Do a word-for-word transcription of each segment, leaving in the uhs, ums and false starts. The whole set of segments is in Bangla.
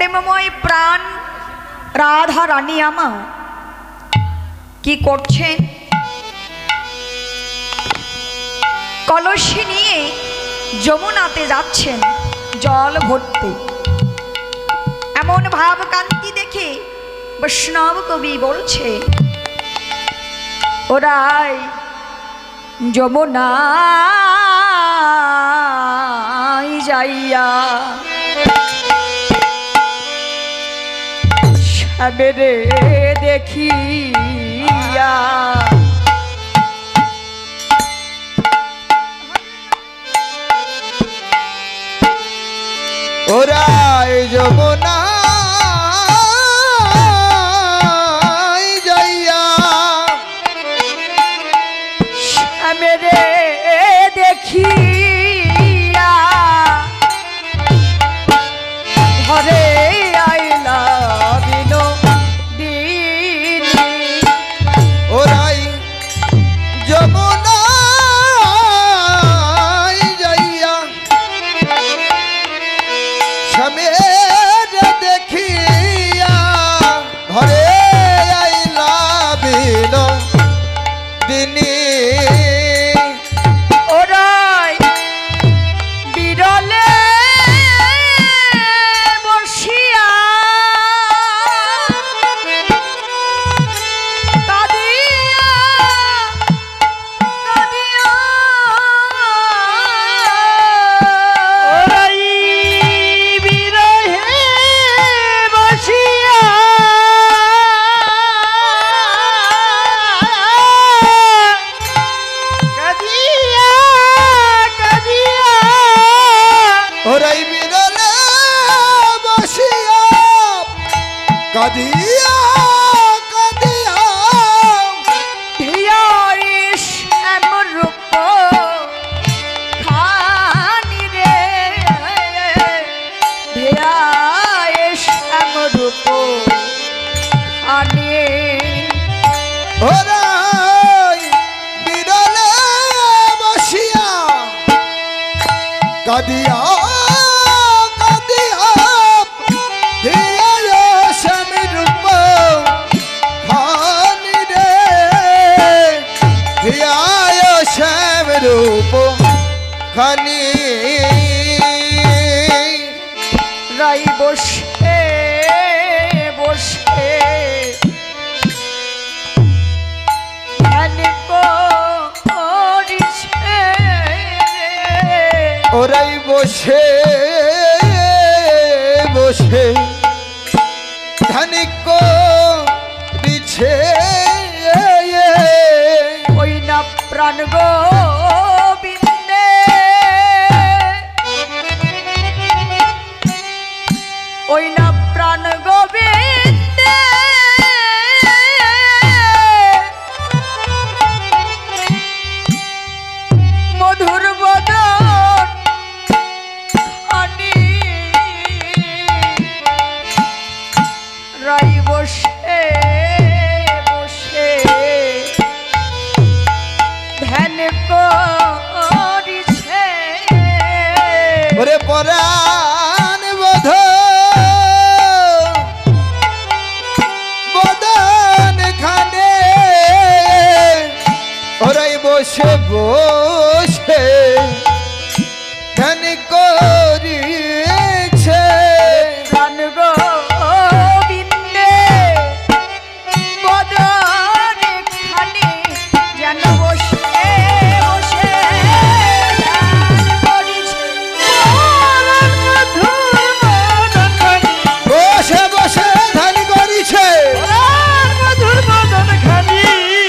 প্রেমময় প্রাণ রাধা রানী আমার কি করছেন? কলসি নিয়ে যমুনাতে যাচ্ছেন জল ভরতে। এমন ভাবকান্তি দেখে বৈষ্ণব কবি বলছে, ওরাই যমুনায় যাইয়া শ্যামেরে দেখিয়া ওরাই যমুনায় যাইয়া শ্যামেরে দেখিয়া ঘরে আইলা বিনোদিনী। ওরাই যমুনায় যাইয়া স্বামীর দেখিয়া ঘরে আইলা বিনোদিনী। ওরাই বিরলে বসিয়া কাঁদিয়া কাঁদিয়া ওরাই বিরহে বসিয়া কাঁদিয়া কাঁদিয়া ওরাই বিরলে বসিয়া কাঁদিয়া কাঁদিয়া ধিয়াইস এমন রূপ খানি রে, ধিয়াইস এমন রূপ খানি। ওরাই বিরলে বসিয়া কাঁদিয়া কাঁদিয়া ধিয়ায় স্বামী রূপ খানি রে, ধিয়ায় স্বামী রূপ খানি। রাই বসে বসে ধ্যান করিছে, ওরাই বসে বসে ধ্যান করিছে, ওই না প্রাণ গোবিন্দে, ওই না প্রাণ গোবিন্দে মধুর বদন খানি। রাই বসে বসে ধ্যান করিছে, ওরে পরাণ বোধ বদন খানে, ওরাই বসে বসে ধ্যান করিছে, প্রাণ গোবিন্দে বদন খানি যেন বসে বসে ধ্যান করিছে। মধুর বদন খানি, বসে বসে ধ্যান করিছে, মধুর বদন খানি।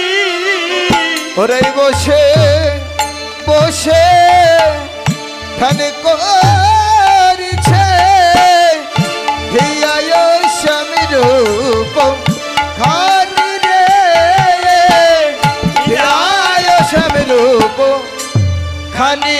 ওরাই বসে বসে ধ্যান করিছে, ধিয়ায় স্বামী রূপ খানি রে, ধিয়ায় স্বামী রূপ খানি।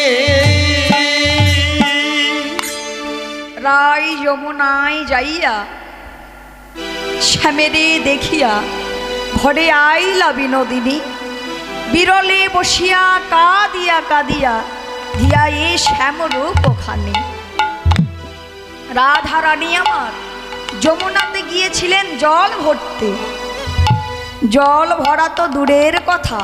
রাই যমুনায় যাইয়া শ্যামেরে দেখিয়া ঘরে আইলা বিনোদিনী। বিরলে বসিয়া কাঁদিয়া কাঁদিয়া ধিয়া এ শ্যামরূপ খানি। রাধা রানী আমার যমুনাতে গিয়েছিলেন জল ভরতে। জল ভরা তো দূরের কথা,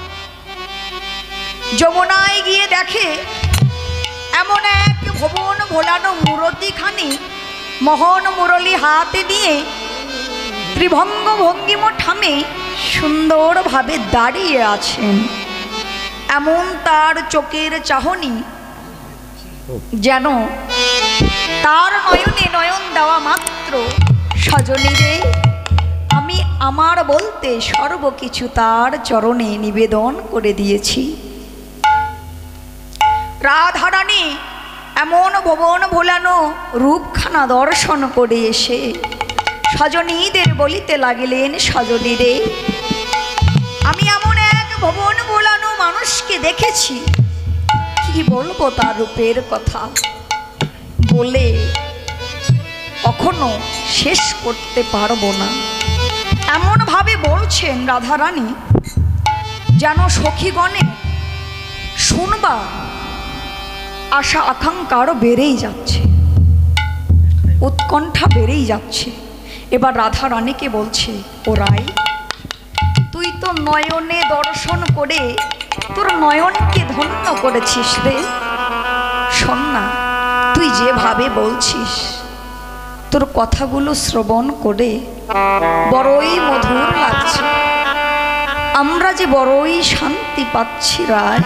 যমুনায় গিয়ে দেখে এমন এক ভুবন ভোলানো মূরতিখানি মোহন মুরলী হাতে দিয়ে ত্রিভঙ্গ ভঙ্গিম ঠামে সুন্দরভাবে দাঁড়িয়ে আছেন। এমন তার চোখের চাহনি যেন তার নয়নে নয়ন দেওয়া মাত্র সজনী রে আমি আমার বলতে সর্বকিছু তার চরণে নিবেদন করে দিয়েছি। রাধারানী এমন ভুবন ভোলানো রূপখানা দর্শন করে এসে সজনীদের বলিতে লাগিলেন, সজনী রে আমি এমন এক ভুবন ভোলানো মানুষকে দেখেছি, কি বলবো তার রূপের কথা, বলে কখনো শেষ করতে পারবো না। এমন ভাবে বলছেন রাধারানী যেন সখীগণে শুনবা আশা আকাঙ্ক্ষা আরো বেড়েই যাচ্ছে, উৎকণ্ঠা বেড়েই যাচ্ছে। এবার রাধা রানীকে বলছে, ও রাই তুই তো নয়নে দর্শন করে তোর নয়নকে ধন্য করেছিস রে। শোন না, তুই যেভাবে বলছিস তোর কথাগুলো শ্রবণ করে বড়ই মধুর লাগছে, আমরা যে বড়ই শান্তি পাচ্ছি রায়।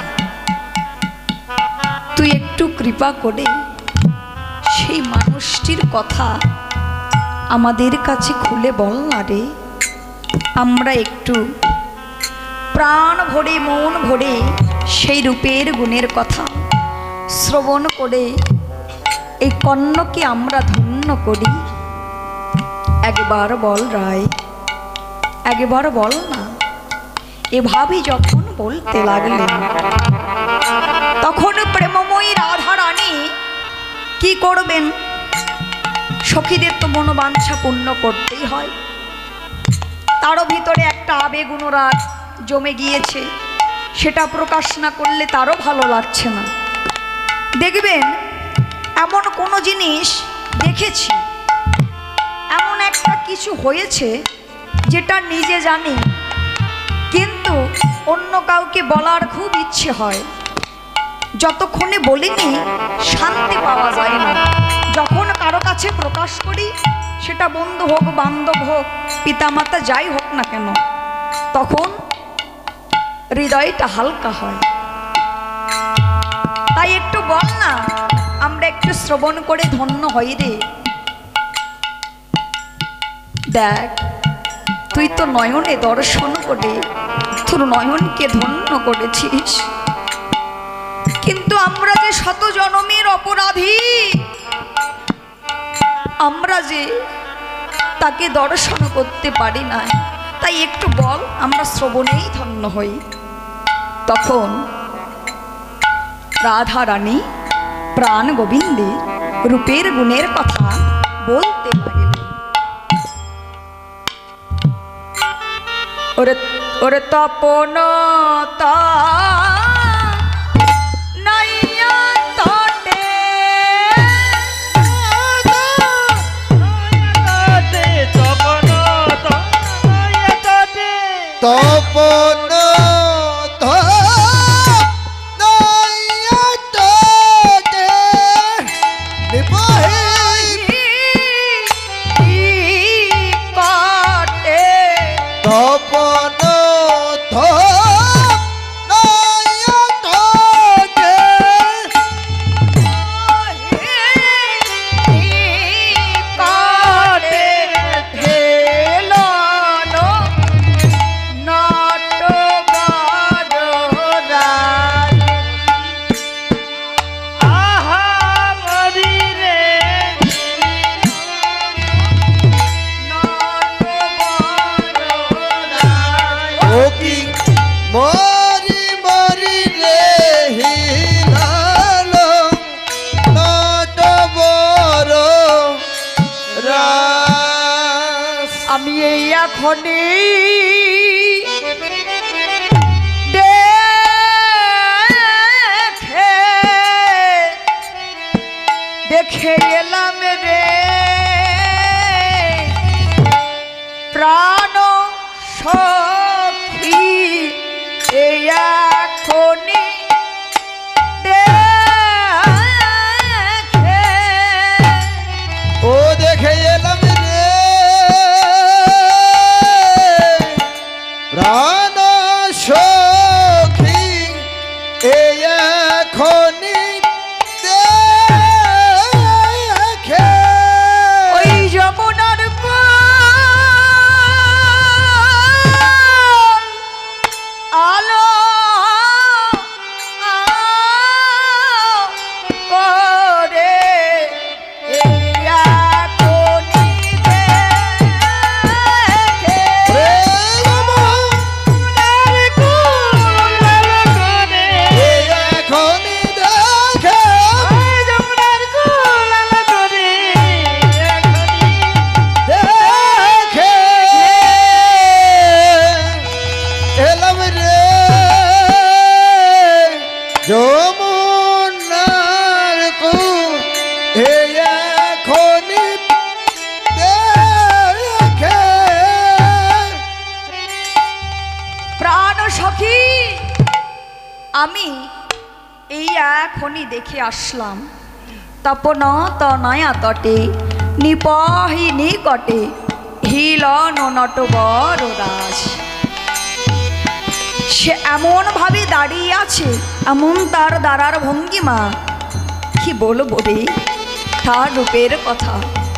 তুই একটু কৃপা করে সেই মানুষটির কথা আমাদের কাছে খুলে বল না রে, আমরা একটু প্রাণ ভরে মন ভরে সেই রূপের গুণের কথা শ্রবণ করে এই কর্ণকে আমরা ধন্য করি। একবার বল রায়, একবার বল না। এভাবে যখন বলতে লাগলেন তখন প্রেমময়ী রাধা রানী কি করবেন, সখীদের তো মনোবাঞ্ছা পূর্ণ করতেই হয়। তারও ভিতরে একটা আবেগ অনুরাগ জমে গিয়েছে, সেটা প্রকাশ না করলে তারও ভালো লাগছে না। দেখবেন এমন কোনো জিনিস দেখেছি, এমন একটা কিছু হয়েছে যেটা নিজে জানি কিন্তু অন্য কাউকে বলার খুব ইচ্ছে হয়, যতক্ষণে বলিনি শান্তি পাওয়া যায় না। যখন কারো কাছে প্রকাশ করি, সেটা বন্ধু হোক বান্ধব হোক পিতামাতা যাই হোক না কেন, তখন হৃদয়টা হালকা হয়। তাই একটু বল না, আমরা একটু শ্রবণ করে ধন্য হই রে। দেখ তুই তো নয়নে দর্শন করে তোর নয়নকে ধন্য করেছিস, কিন্তু আমরা যে শত জনমের অপরাধী, আমরা যে তাকে দর্শন করতে পারি না। তাই একটু বল, আমরা শ্রবণেই ধন্য হই। তখন রাধা রানী প্রাণ গোবিন্দে রূপের গুণের কথা বলতে লাগলেন। ওরে ওরে তপন তা তপন আমি এই এখনই দেখে দেখে এলাম রে আমি এই এখনই দেখে আসলাম তপন তনয়া তটে নিপহি নিকটে হিলন নটবর রাজ। সে এমন ভাবে দাঁড়িয়ে আছে, এমন তার দাঁড়ার ভঙ্গিমা, কি বলবো রে তার রূপের কথা।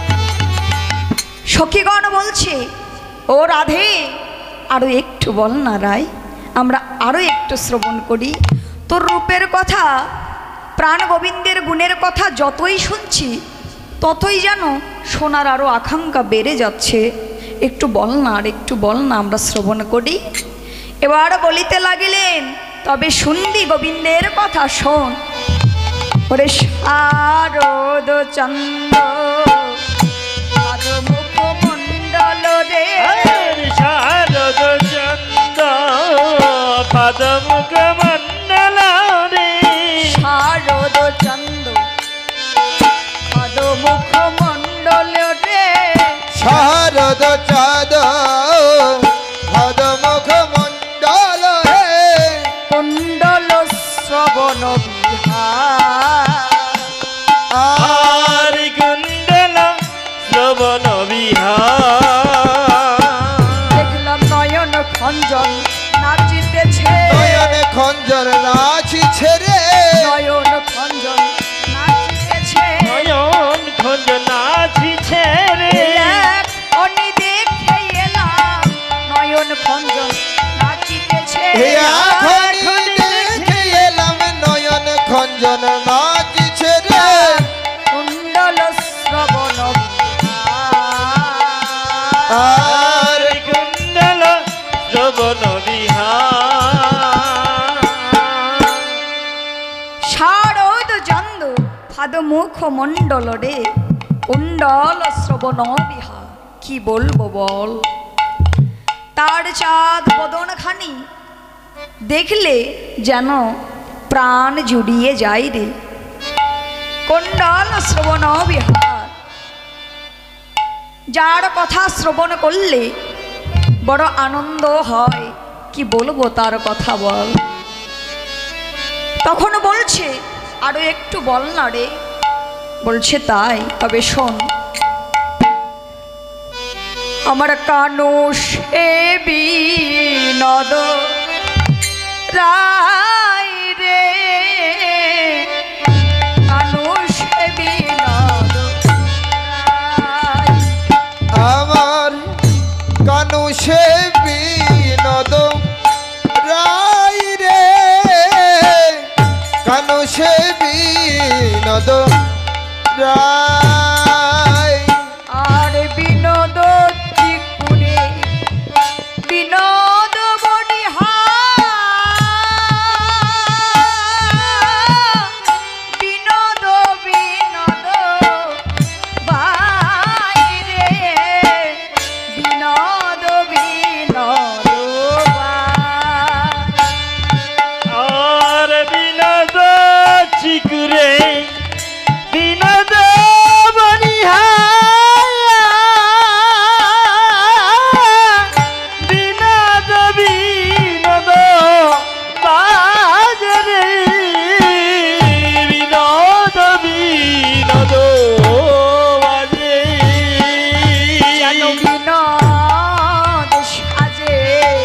সখীগণ বলছে, ও রাধে আরো একটু বল না রায়, আমরা আরো একটু শ্রবণ করি। তোর রূপের কথা, প্রাণ গোবিন্দের গুণের কথা যতই শুনছি ততই যেন শোনার আরো আকাঙ্ক্ষা বেড়ে যাচ্ছে। একটু বল না, আর একটু বল না, আমরা শ্রবণ করি। এবার বলিতে লাগিলেন, তবে শুনবি গোবিন্দের কথা শোন। ওরে শারদ চন্দ্র পাদ মুখমণ্ডল রে, শারদ চন্দ্র পাদ মুখমণ্ডল রে, শারদ চন্দ্র পাদ মুখমণ্ডল রে, শারদ চাঁদ ভদ মুখ মণ্ডল হে, কুণ্ডল শ্রবণ বিহার। আর কুণ্ডল শ্রবণ বিহার। দেখলাম নয়ন খঞ্জন নাচিতেছে, নয়নে খঞ্জর নাচিছে রে, নয়ন খঞ্জন নাচিতেছে, নয়ন খঞ্জ নাচিছে রে, অনি দেখে এলাম নয়ন খঞ্জন নাচিতেছে, হে এখনই দেখে এলাম নয়ন খঞ্জন নাচিছে রে, কুণ্ডল শ্রবণ বিহার। আর আর কুণ্ডল শ্রবণ বিহার। শারদ চন্দ ফাদ মুখ মণ্ডল রে, কুণ্ডল শ্রবণ বিহার। কি বলবো বল, তার চাঁদ বদন খানি দেখলে যেন প্রাণ জুড়িয়ে যায় রে, কুণ্ডল শ্রবণ বিহার। যার কথা শ্রবণ করলে বড় আনন্দ হয়, কি বলবো তার কথা বল। তখন বলছে, আরো একটু বল না রে। বলছে তাই, তবে শোন। আমার কানু সে বিনোদ রায় রে, কানু সে বিনোদ রায়। আমার কানু সে বিনোদ রায় রে, কানু সে বিনোদ রায়, আর বিনোদ ত্রিপুরে বিনোদ বনিহার, বিনোদ বিনোদ বাইরে, বিনোদ বিনোদ বাই। আর বিনোদ চিকুরে বিনোদ বনিহার, বিনোদ বিনোদ বাজরে, বিনোদ বিনোদ বাজে। যেন বিনোদ সাজে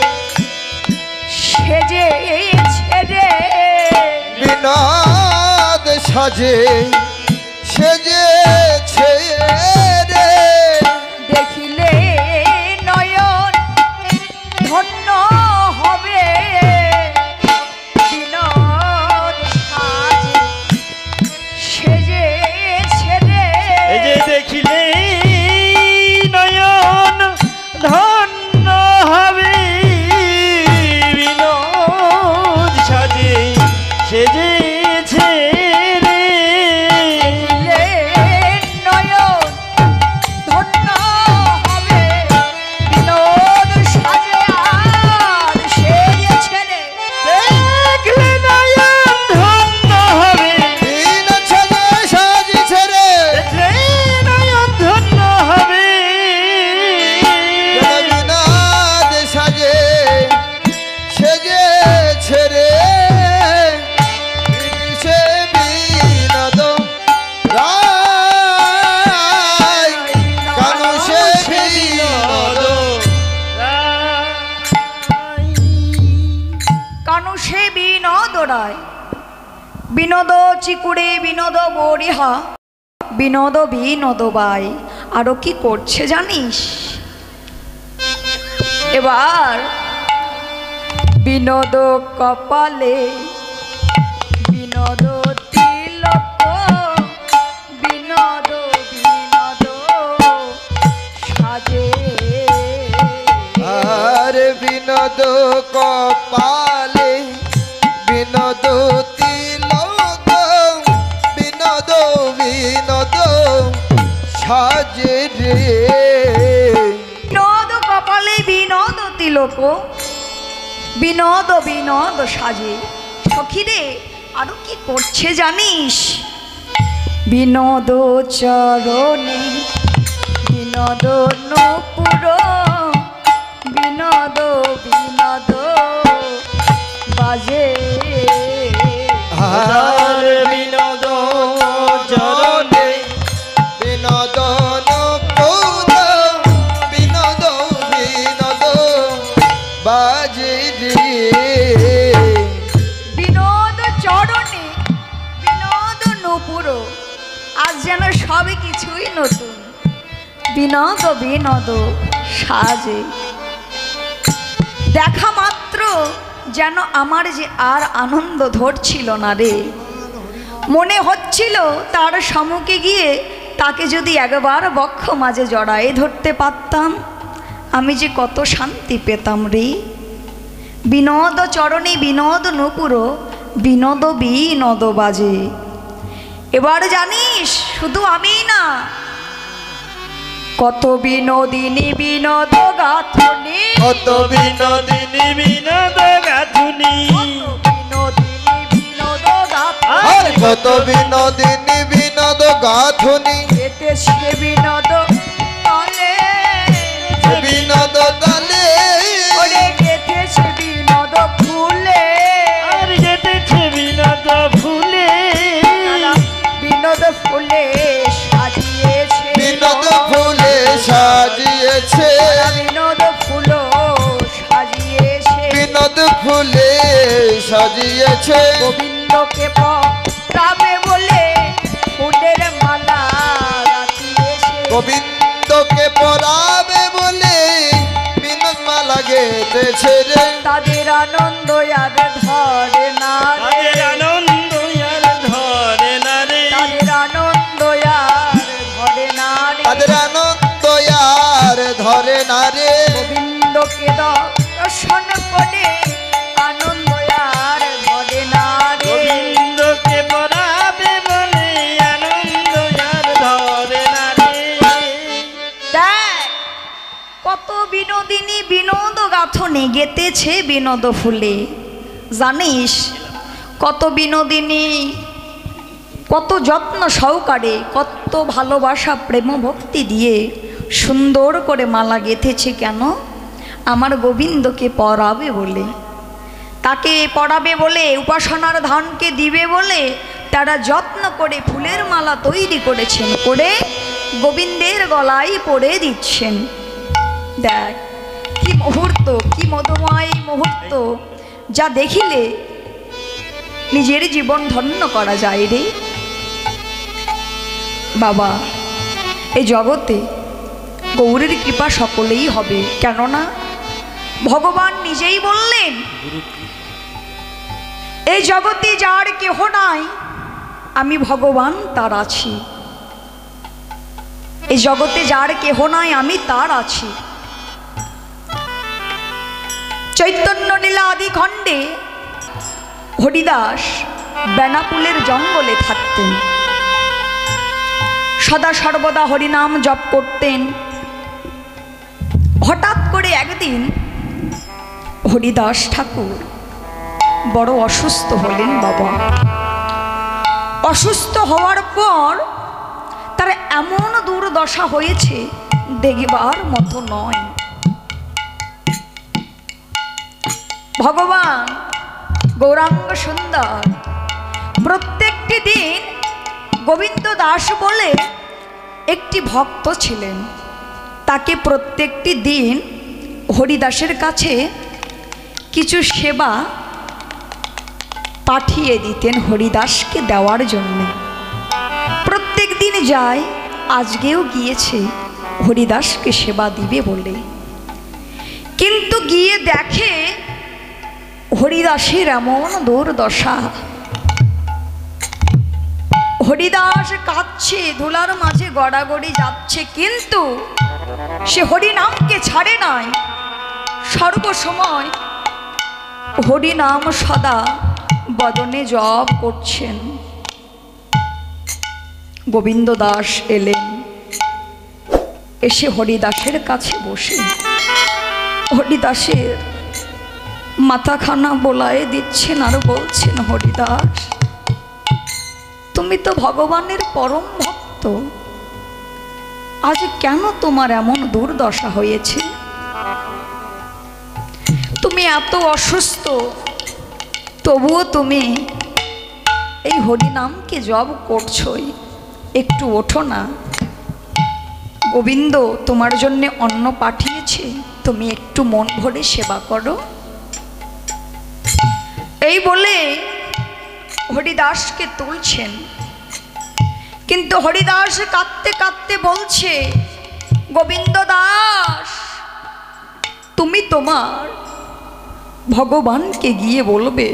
সেজেছে রে, বিনোদ সাজে সেজেছে রে, দেখিলে নয়ন ধন্য হবে, বিনোদ সাজে সেজেছে রে। এই যে দেখিলে নয়ন ধন্য হবে, বিনোদ সাজে সেজেছে রে, দেখিলে নয়ন ধন্য হবে, বিনোদ সাজে আর সেজেছে রে। দেখলে নয়ন ধন্য হবে, দিন সাজে সাজিছে রে, দেখলে নয়ন ধন্য গায়, বিনোদ চিকুরে বিনোদ বরিহা বিনোদ বিনোদ বাই। আরো কি করছে জানিস? এবার বিনোদ কপালে বিনোদ তিলক বিনোদ বিনোদ সাজে। আর বিনোদ কপালে বিনোদ তিলক বিনোদ বিনোদ সাজে রে। বিনোদ কপালে বিনোদ তিলক বিনোদ বিনোদ সাজে। সখীরে আরো কি করছে জানিস? বিনোদ চরণে বিনোদ নূপুর বিনোদ বিনোদ বাজে। আর বিনোদ চরণে বিনোদ নূপুর বিনোদ বিনোদ বাজে রে। বিনোদ চরণে বিনোদ নূপুর, আজ যেন সবই কিছুই নতুন। বিনোদ বিনোদ সাজে। দেখা মাত্র যেন আমার যে আর আনন্দ ধরছিল না রে। মনে হচ্ছিল তার সম্মুখে গিয়ে তাকে যদি একবার বক্ষ মাঝে জড়ায়ে ধরতে পারতাম, আমি যে কত শান্তি পেতাম রে। বিনোদ চরণে বিনোদ নূপুর বিনোদ বিনোদ বাজে। এবার জানিস শুধু আমি না, কত বিনোদিনী বিনোদ গাথনি, কত বিনোদিনী বিনোদ গাথুনি, বিনোদিনী বিনোদ আর কত বিনোদিনী বিনোদ গাথুনি এতে সে বিনোদ তলে বিনোদ তালে ওরে গেথেছে বিনোদ ফুলে। আর যেতেছে বিনোদ ফুলে, বিনোদ ফুলে সাজিয়েছে বিনোদ ফুলে সাজিয়েছে বিনোদ ফুল সাজিয়েছে বিনোদ ফুলে সাজিয়েছে। গোবিন্দকে পরাবে বলে ফুলের মালা গাঁথিয়েছে। গোবিন্দকে পরাবে বলে বিনোদ মালা গেতেছে রে। তাদের আনন্দ আর ধরে না রে, তাদের আনন্দ আর ধরে না রে, তাদের আনন্দ আর ধরে না রে। তাদের আনন্দ আর ধরে না রে। গোবিন্দকে দর্শন করে আনন্দ আর ধরে না রে। গোবিন্দকে পরাবে বলে আনন্দ আর ধরে না রে। দেখ কত বিনোদিনী বিনোদ গাথনে গেতেছে বিনোদ ফুলে। জানিস কত বিনোদিনী কত যত্ন সহকারে কত ভালোবাসা প্রেম ভক্তি দিয়ে সুন্দর করে মালা গেঁথেছে। কেন? আমার গোবিন্দকে পরাবে বলে, তাকে পরাবে বলে, উপাসনার ধানকে দিবে বলে তারা যত্ন করে ফুলের মালা তৈরি করেছেন, করে গোবিন্দের গলায় পরে দিচ্ছেন। দেখ কি মুহূর্ত, কি মধুময় মুহূর্ত, যা দেখিলে নিজের জীবন ধন্য করা যায় রে। বাবা এই জগতে গৌরের কৃপা সকলেই হবে, কেননা ভগবান নিজেই বললেন এই জগতে যার কেহ নাই আমি ভগবান তার আছি। এই জগতে যার কেহ নাই আমি তার আছি। চৈতন্য লীলা আদি খণ্ডে হরিদাস বেনাপুলের জঙ্গলে থাকতেন, সদা সর্বদা হরিনাম জপ করতেন। হঠাৎ করে একদিন হরিদাস ঠাকুর বড় অসুস্থ হলেন। বাবা অসুস্থ হওয়ার পর তার এমন দুর্দশা হয়েছে দেখিবার মতো নয়। ভগবান গৌরাঙ্গ সুন্দর প্রত্যেকটি দিন গোবিন্দ দাস বলে একটি ভক্ত ছিলেন, তাকে প্রত্যেকটি দিন হরিদাসের কাছে কিছু সেবা পাঠিয়ে দিতেন হরিদাসকে দেওয়ার জন্য। প্রত্যেক দিন যায়, আজকেও গিয়েছে হরিদাসকে সেবা দিবে বলে। কিন্তু গিয়ে দেখে হরিদাসের এমন দুর্দশা, হরিদাস কাঁদছে, ধুলার মাঝে গড়াগড়ি যাচ্ছে, কিন্তু সে হরিনামকে ছাড়ে নাই। সর্বসময় হরিনাম সদা বদনে জপ করছেন। গোবিন্দ দাস এলেন, এসে হরিদাসের কাছে বসে হরিদাসের মাথাখানা বোলায়ে দিচ্ছেন আর বলছেন, হরিদাস তুমি তো ভগবানের পরম ভক্ত, আজ কেন তোমার এমন দুর্দশা হয়েছে? তুমি এত অসুস্থ, তবুও তুমি এই হরিনামকে জপ করছই, একটু ওঠো না। গোবিন্দ তোমার জন্য অন্ন পাঠিয়েছে, তুমি একটু মন ভরে সেবা করো। এই বলে হরিদাসকে তুলছেন, কিন্তু হরিদাস কাঁদতে কাঁদতে বলছে, গোবিন্দ দাস তুমি তোমার ভগবানকে গিয়ে বলবে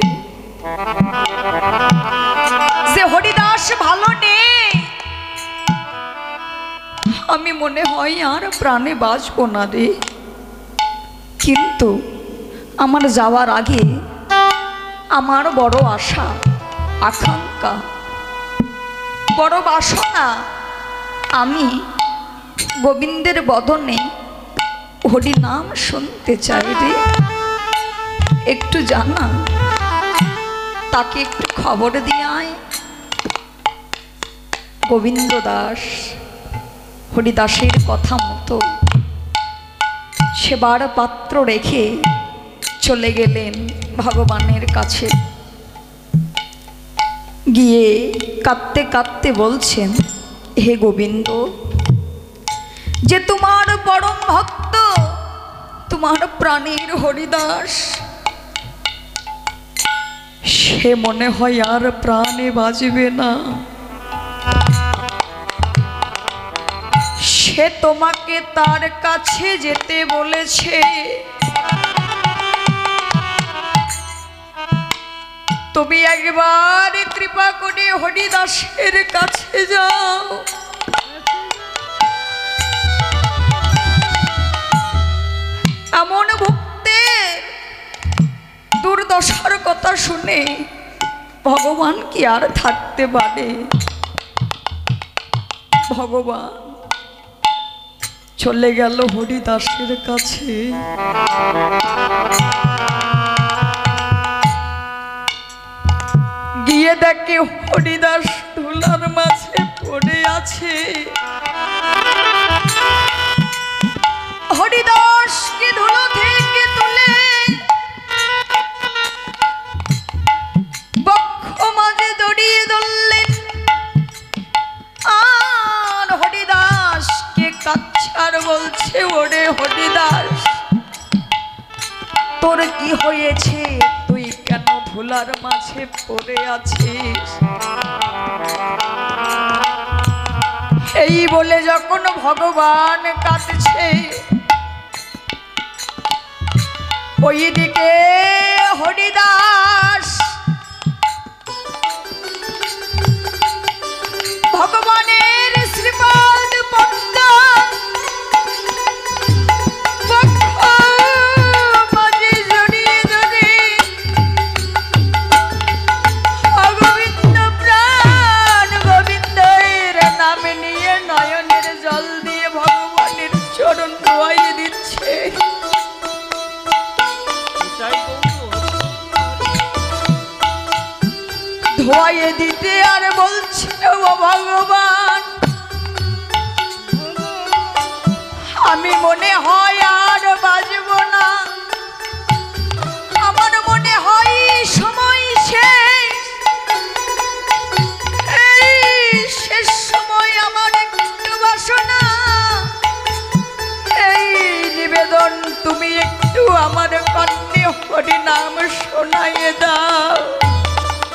যে হরিদাস ভালো নেই, আমি মনে হয় আর প্রাণে বাঁচব না রে। কিন্তু আমার যাওয়ার আগে আমার বড় আশা, আকাঙ্ক্ষা, বড় বাসনা, আমি গোবিন্দের বদনে হরিনাম শুনতে চাই রে। একটু জানা, তাকে একটু খবর দিয়ে আয়। গোবিন্দ দাস হরিদাসের কথা মতো সেবার পাত্র রেখে চলে গেলেন ভগবানের কাছে। গিয়ে কাঁদতে কাঁদতে বলছেন, হে গোবিন্দ, যে তোমার পরম ভক্ত, তোমার প্রাণের হরিদাস, সে মনে হয় আর প্রাণে বাঁচবে না। সে তোমাকে তার কাছে যেতে বলেছে। তুমি একবার কৃপা করে হরিদাসের কাছে যাও। এমন ভক্তের দুর্দশার কথা শুনে ভগবান কি আর থাকতে পারে? ভগবান চলে গেল হরিদাসের কাছে। গিয়ে দেখে হরিদাস ধুলার মাঝে পড়ে আছে। হরিদাসকে ধুলো থেকে তুলে বক্ষ মাঝে জড়িয়ে ধরলেন আর হরিদাসকে কাচ্ছার বলছে, ওরে হরিদাস তোর কি হয়েছে? তুই কেন ধুলার মাঝে পড়ে আছিস? এই বলে যখন ভগবান কাঁদছে, ওইদিকে হরিদাস ভগবানের শ্রীপাদ পদ্ম মাঝে জড়িয়ে ধরে গোবিন্দ প্রাণ গোবিন্দের নামে নিয়ে নয়নের জল দিয়ে ভগবানের চরণ ধোয়াইয়ে দিচ্ছে। ধোয়াইয়ে দিতে আর বলছে, ও ভগবান আমি মনে হয় আর বাঁচব না, আমার মনে হয় সময় শেষ। এই শেষ সময় আমার একটু বাসনা, এই নিবেদন তুমি একটু আমার কর্ণে হরি নাম শোনাইয়ে দাও।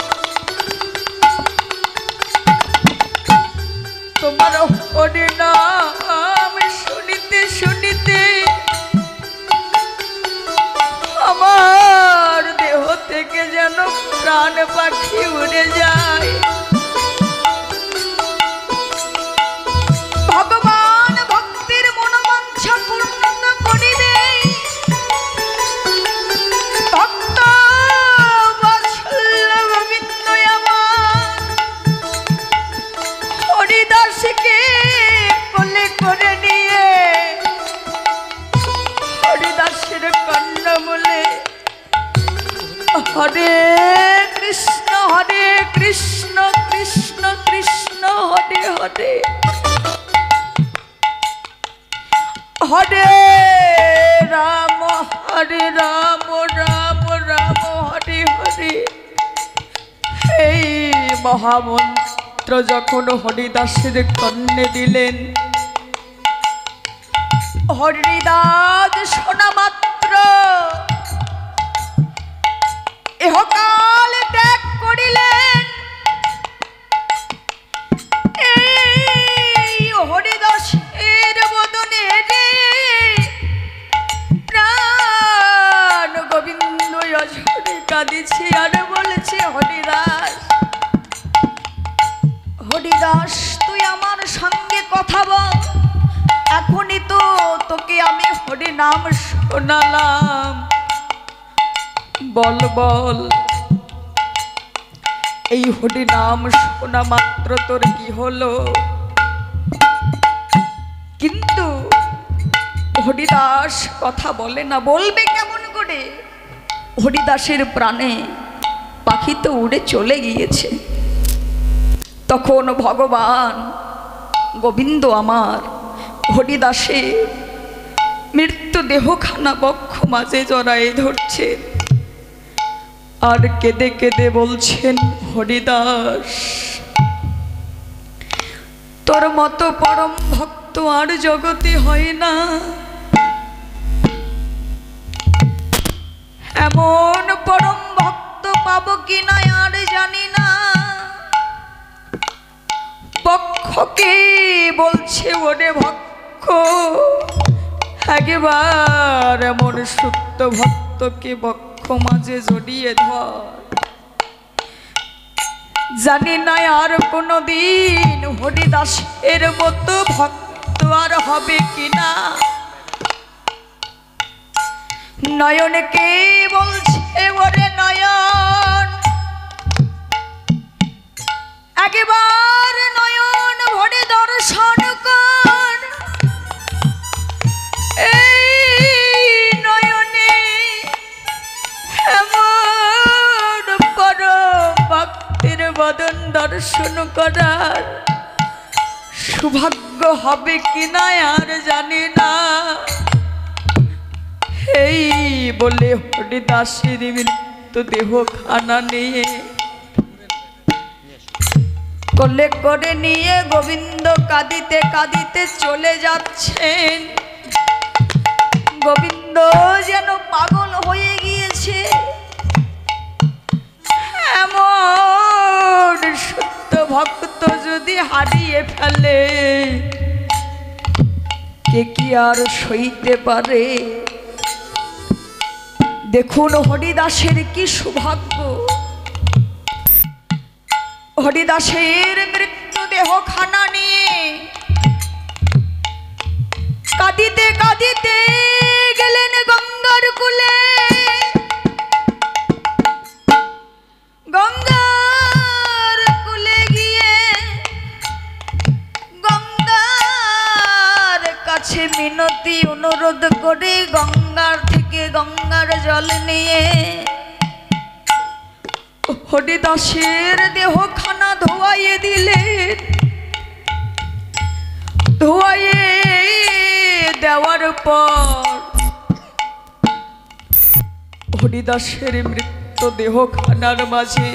হয়ে যায়। ভগবান ভক্তির মনোবাঞ্ছা পূর্ণ করিবে। ভক্ত বাৎসল্য গোবিন্দ আমার হরিদাসকে কোলে করে নিয়ে হরিদাসের কর্ণমূলে হরে কৃষ্ণ হরে কৃষ্ণ কৃষ্ণ কৃষ্ণ হরে হরে হরে রাম হরে রাম রাম রাম হরে হরে এই মহামন্ত্র যখন হরিদাসের কর্ণে দিলেন, হরিদাস শোনা মাত্র ইহকাল ত্যাগ করিলেন। এই হরিদাসের বদনে প্রাণ গোবিন্দ অঝরে কাঁদিছে আর বলছে, হরিদাস হরিদাস তুই আমার সঙ্গে কথা বল। এখনই তো তোকে আমি হরি নাম শোনালাম, বল বল এই হরি নাম শোনা মাত্র তোর কি হলো? কিন্তু হরিদাস কথা বলে না, বলবে কেমন করে? হরিদাসের প্রাণে পাখি তো উড়ে চলে গিয়েছে। তখন ভগবান গোবিন্দ আমার হরিদাসের মৃত্যু দেহখানা বক্ষ মাঝে জড়ায় ধরছে আর কেঁদে কেঁদে বলছেন, হরিদাস তোর মতো পরম ভক্ত আর জগতে হয় না। এমন পরম ভক্ত পাবো কিনা আর জানি না। পক্ষকে বলছে, ওরে ভক্ষ একবার এমন সত্য ভক্তকে বক্ষ মাঝে জড়িয়ে ধর। জানি না আর কোনদিন হরিদাসের মতো ভক্ত আর হবে কিনা। নয়নকে বলছে, ওরে নয়ন একবার নয়ন ভরে দর্শন কর। এই নয়নে এমন পরম ভক্তির বদন দর্শন করার সৌভাগ্য হবে কিনা আর জানি না। এই বলে হরিদাসের মৃত্যু দেহ খানা নিয়ে কোলে করে নিয়ে গোবিন্দ কাঁদিতে কাঁদিতে চলে যাচ্ছেন। গোবিন্দ যেন পাগল হয়ে গিয়েছে। এমন সত্য ভক্ত যদি হারিয়ে ফেলে কে কি আর সইতে পারে? দেখুন হরিদাসের কি সৌভাগ্য। হরিদাসের মৃত্যু দেহ খানা নিয়ে কাঁদিতে কাঁদিতে গেলেন গঙ্গার কূলে। গঙ্গার কূলে গিয়ে গঙ্গার কাছে মিনতি অনুরোধ করে গঙ্গার থেকে গঙ্গার জল নিয়ে হরিদাসের দেহখানা ধোয়াইয়ে দিলেন। ধোয়াইয়ে দেওয়ার পর হরিদাসের মৃত্যু দেহখানার মাঝে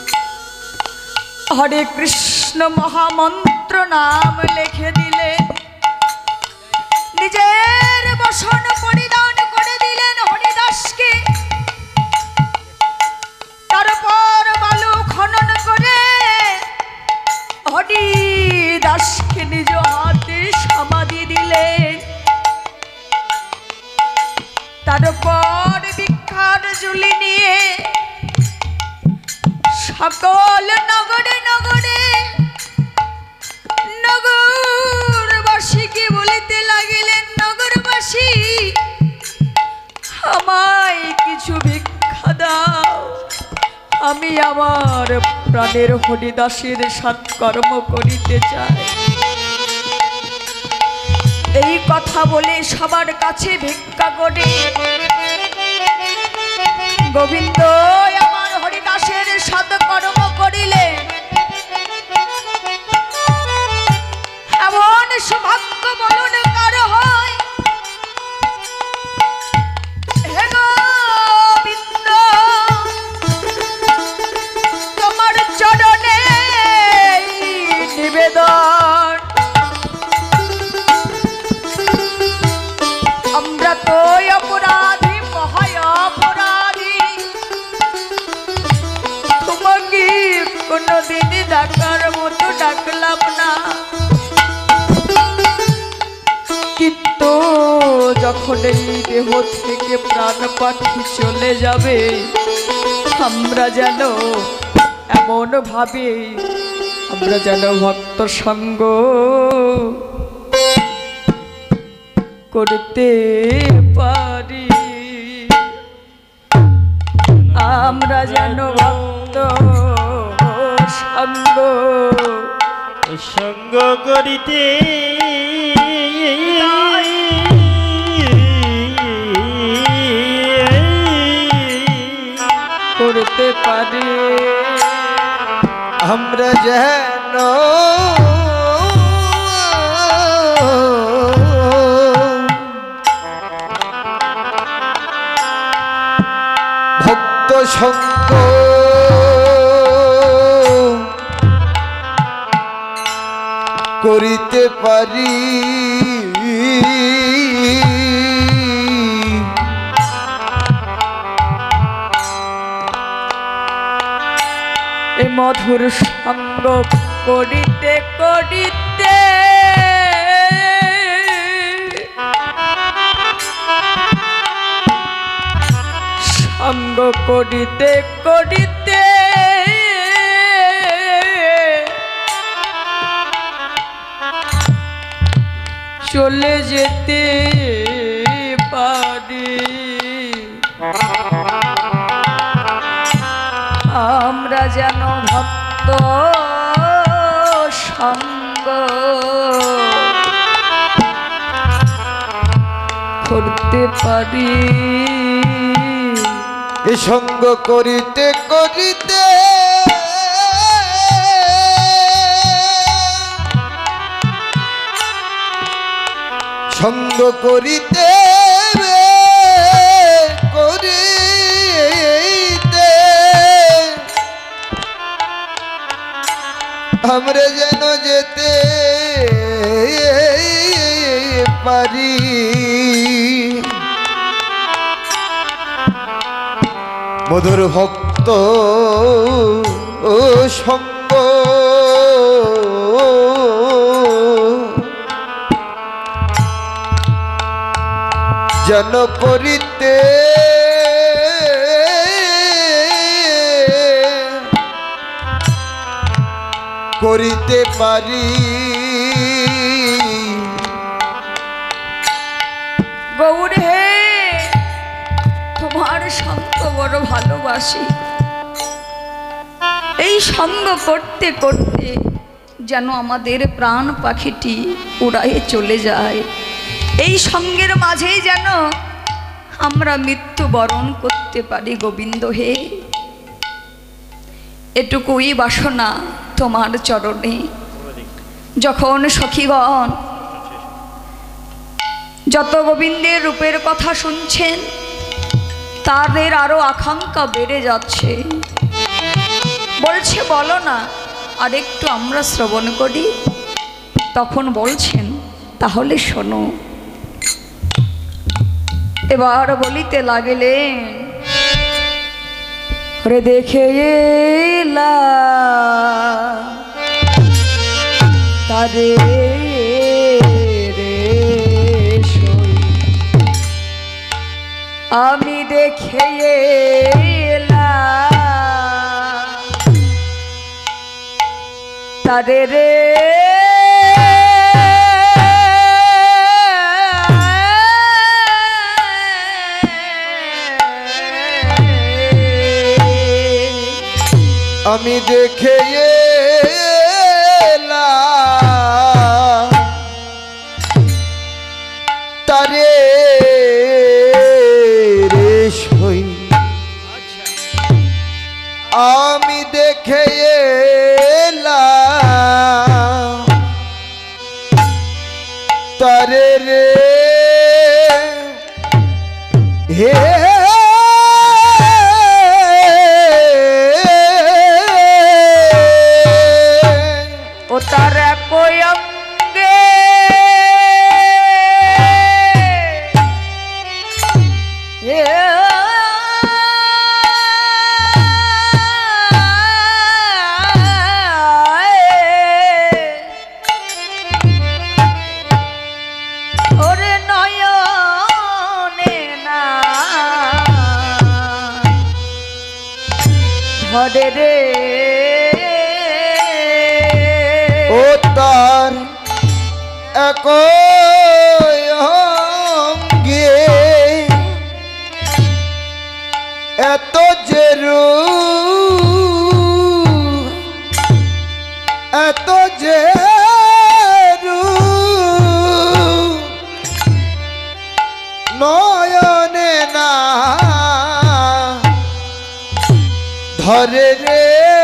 হরে কৃষ্ণ মহামন্ত্র নাম লিখে দিলেন। নিজের বসন পরিধান করে দিলেন হরিদাসকে। তারপর বালু খনন করে হরিদাসকে নিজ হাতে সমাধি দিলেন। তারপর ভিক্ষার ঝুলি নিয়ে সকল নগরে নগরে নগরবাসীকে বলিতে লাগিলেন, নগরবাসী আমায় কিছু ভিক্ষা দাও, আমি আমার প্রাণের হরিদাসের সৎকর্ম করিতে চাই। এই কথা বলে সবার কাছে ভিক্ষা করে গোবিন্দ আমার হরিদাসের সৎকর্ম করিলে এমন সৌভাগ্য বলুন কার হয়। হে গোবিন্দ তোমার চরণে নিবেদন, আমরা তো অপরাধী, মহায় অপরাধী, তোমাকে কোনোদিন ডাকার মতো ডাকলাম না, কিন্তু যখন এই দেহ থেকে প্রাণ পাখি চলে যাবে আমরা যেন এমন ভাবে আমরা যেন ভক্ত সঙ্গ করতে পারি, আমরা যেন ভক্ত সঙ্গ সঙ্গ করিতে করতে পারি, আমরা যেন ভক্ত সঙ্গ করিতে পারি। এ মধুর সঙ্গ করিতে করিতে সঙ্গ করিতে করিতে চলে যেতে পারি, আমরা যেন ভক্ত সঙ্গ করতে পারি। এ সঙ্গ করিতে করিতে সঙ্গ করিতে করিতে আমরা যেন যেতে পারি, মধুর ভক্ত ও সঙ্গ যেন করিতে করিতে পারি। গৌর হে তোমার সঙ্গ বড় ভালোবাসি, এই সঙ্গ করতে করতে যেন আমাদের প্রাণ পাখিটি উড়ায়ে চলে যায়, এই সঙ্গের মাঝেই যেন আমরা মৃত্যুবরণ করতে পারি। গোবিন্দ হে এটুকুই বাসনা তোমার চরণে। যখন সখীগণ যত গোবিন্দের রূপের কথা শুনছেন তাদের আরো আকাঙ্ক্ষা বেড়ে যাচ্ছে, বলছে বলো না আর একটু আমরা শ্রবণ করি। তখন বলছেন তাহলে শোনো। এবার বলিতে লাগিলেন, রে দেখে এলা তারে রে সই, আমি দেখে এলা তারে রে আমি দেখে এলাম তারে রে সই আমি দেখে এলাম তারে রে হে ও তারা কই অঙ্গে ওরে নয়নে না ধরে রে ও তার এক অঙ্গে এত জেরু এত জেরু নয়নে না ধরে রে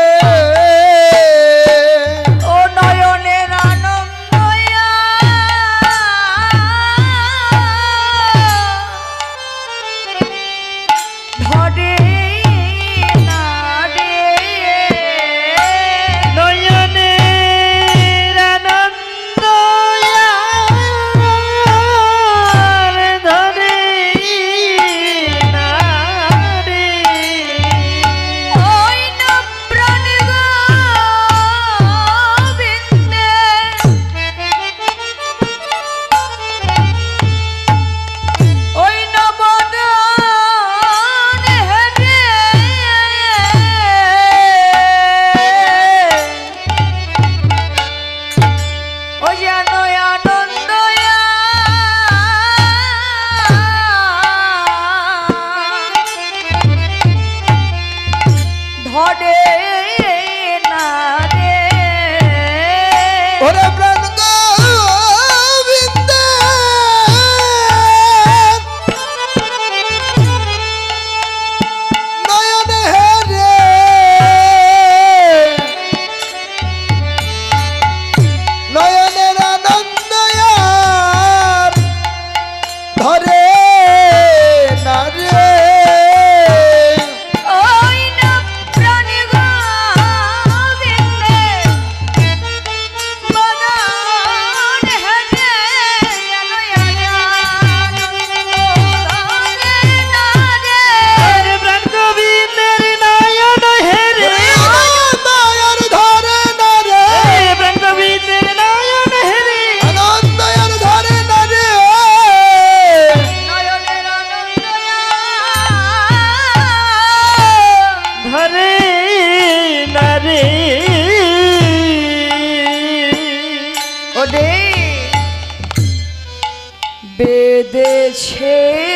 বেদেছে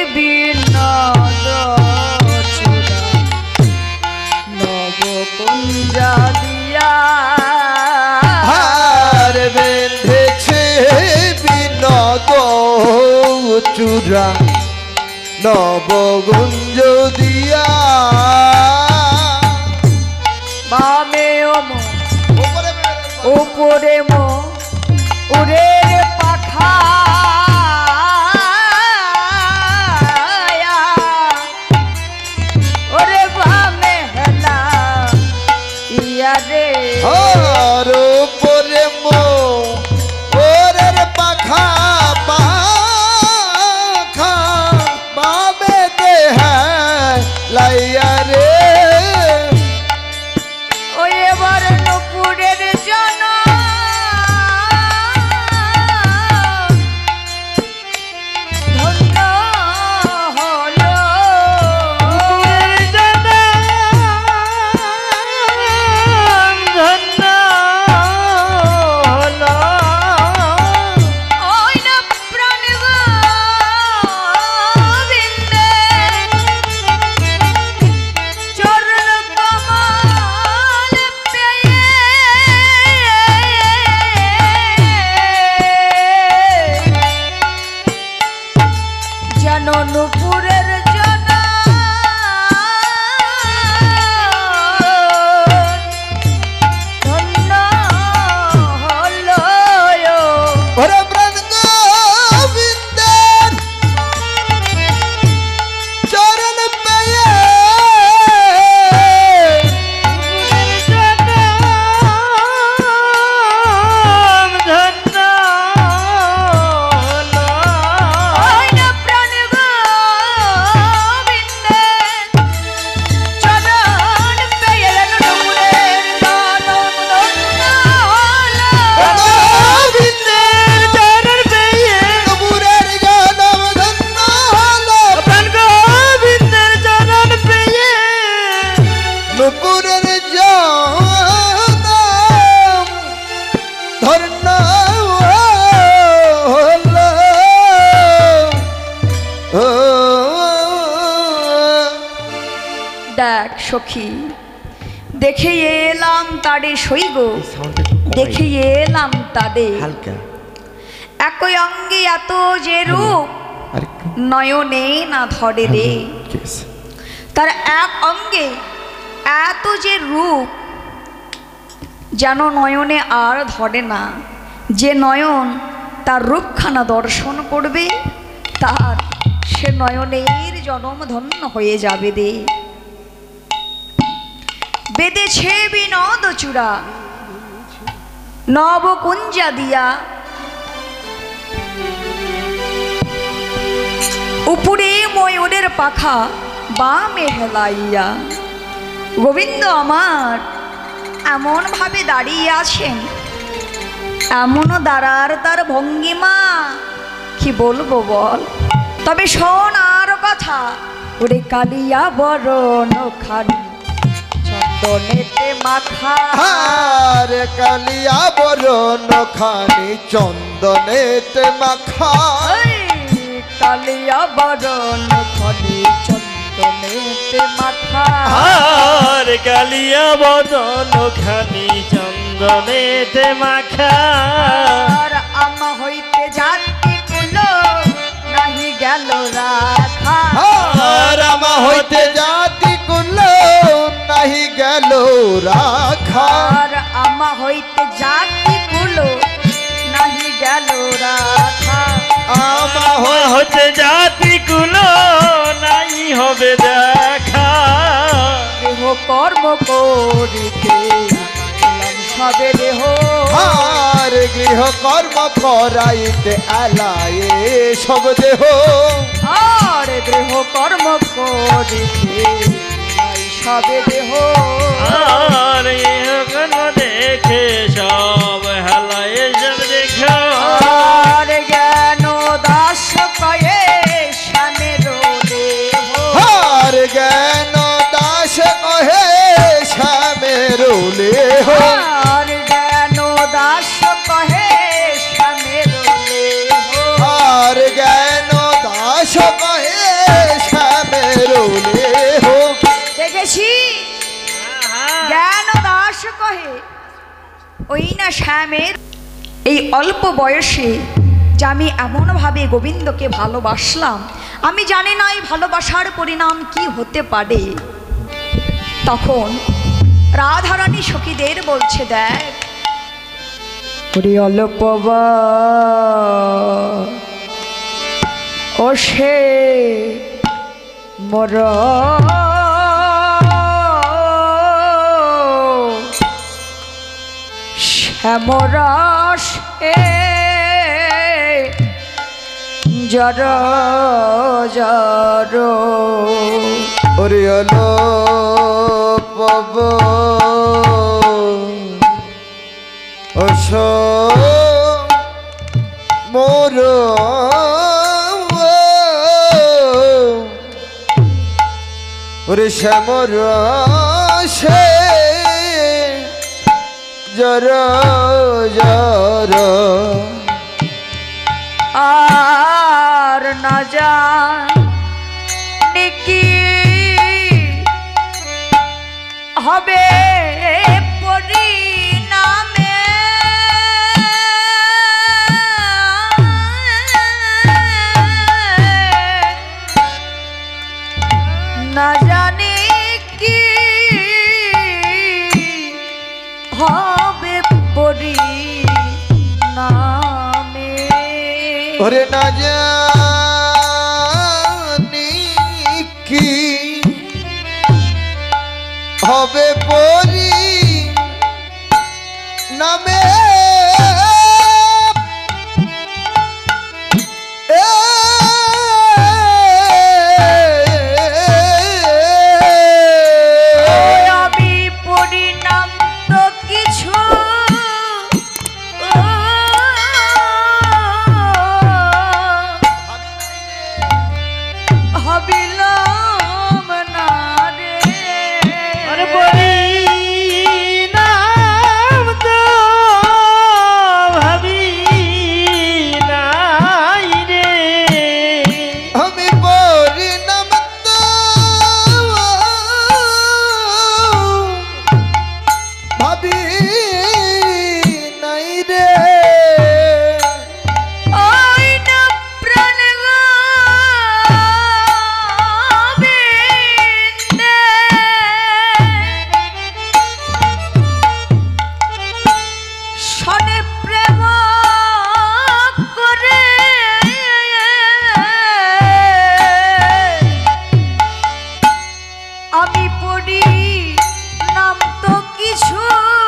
বিনোদ চূড়া নবকুঞ্জা দিয়া হার বেঁধেছে বিনোদ চূড়া নবগুঞ্জ দিয়া বামে ওমো উপরে মো উড়ে পাখা ওরে বামে হেলা ইয়া রে আর উপরে মো ওরের পাখা পাখা বামে দেহ লাইয়া রে ওই এবার নুপুরের জন ননুপুরের জনা ধন্য হলো ওরে প্রাণ গোবিন্দের চরণ পেয়ে নুপুরের জনম ধন্য হলো। দেখ সখী দেখে এলাম তারে সইব দেখে এলাম তারে হালকা একই অঙ্গে এত যে রূপ নয়নে না ধরে রে তার এক অঙ্গে এত যে রূপ যেন নয়নে আর ধরে না যে নয়ন তার রূপখানা দর্শন করবে তার সে নয়নের জনম ধন্য হয়ে যাবে রে বেদেছে বিনোদ চূড়া নবকুঞ্জা দিয়া উপরে ময়ূরের পাখা বামে হেলাইয়া গোবিন্দ আমার এমন ভাবে দাঁড়িয়ে আছেন এমনও দাঁড়ার তার ভঙ্গিমা কি বলবো বল তবে শোন আর কথা ওরে কালিয়া বরণ খানি চন্দনেতে মাখা আর কালিয়া বরণ খানি চন্দনেতে মাখা কালিয়া বরণ খানি চন্দনেতে মাখা আর কালিয়া বদন খানি চন্দনেতে মাখা আর আমা হইতে জাতি কুলো নাহি গেল রাখা আর আমা হইতে জাতি কুল নাহি গেল রাখা আর আমা হইতে জাতি কুলো নাহি গেল রাখা আমা হতে জাতি কুলো নাই হবে দেখা দেহ কর্ম করিতে এলাম সবে দেহ আর গৃহ কর্ম করাইতে আলায়ে সব দেহ আর দেহ কর্ম করিতে নাই সবে দেহ আর এখন দেখে সব হেলায় সব দেখো আর জ্ঞান দাস কয়ে শানের দেহ আর জ্ঞান দাস কহে শ্যামের লেহ আর জ্ঞান দাস কহে শানের দেহ আর জ্ঞান দাস কহে শ্যামের লেহ দেখেছি জ্ঞান দাস কহে ওই না শ্যামের এই অল্প বয়সে যে আমি এমনভাবে গোবিন্দকে ভালোবাসলাম আমি জানি না এই ভালোবাসার পরিণাম কি হতে পারে তখন রাধারানী সখীদের বলছে দেখ ওরে অল্প ও সে মর শ্যামরস এ জর জর ওরে আলো পব অস মোর ওরে শ্যামর সে জর জর আর না জানি কি হবে পরিণামে কি হবে পরি নামে আমি পরিণাম তো কিছু ভাবিলাম না রে। আরে পরিণাম তো ভাবি নাই রে। আমি পরিণাম তো ভাবি নাই রে। ওই না প্রাণ গোবিন্দে শনে প্রেম করে আমি পড়ি নাম তো কিছু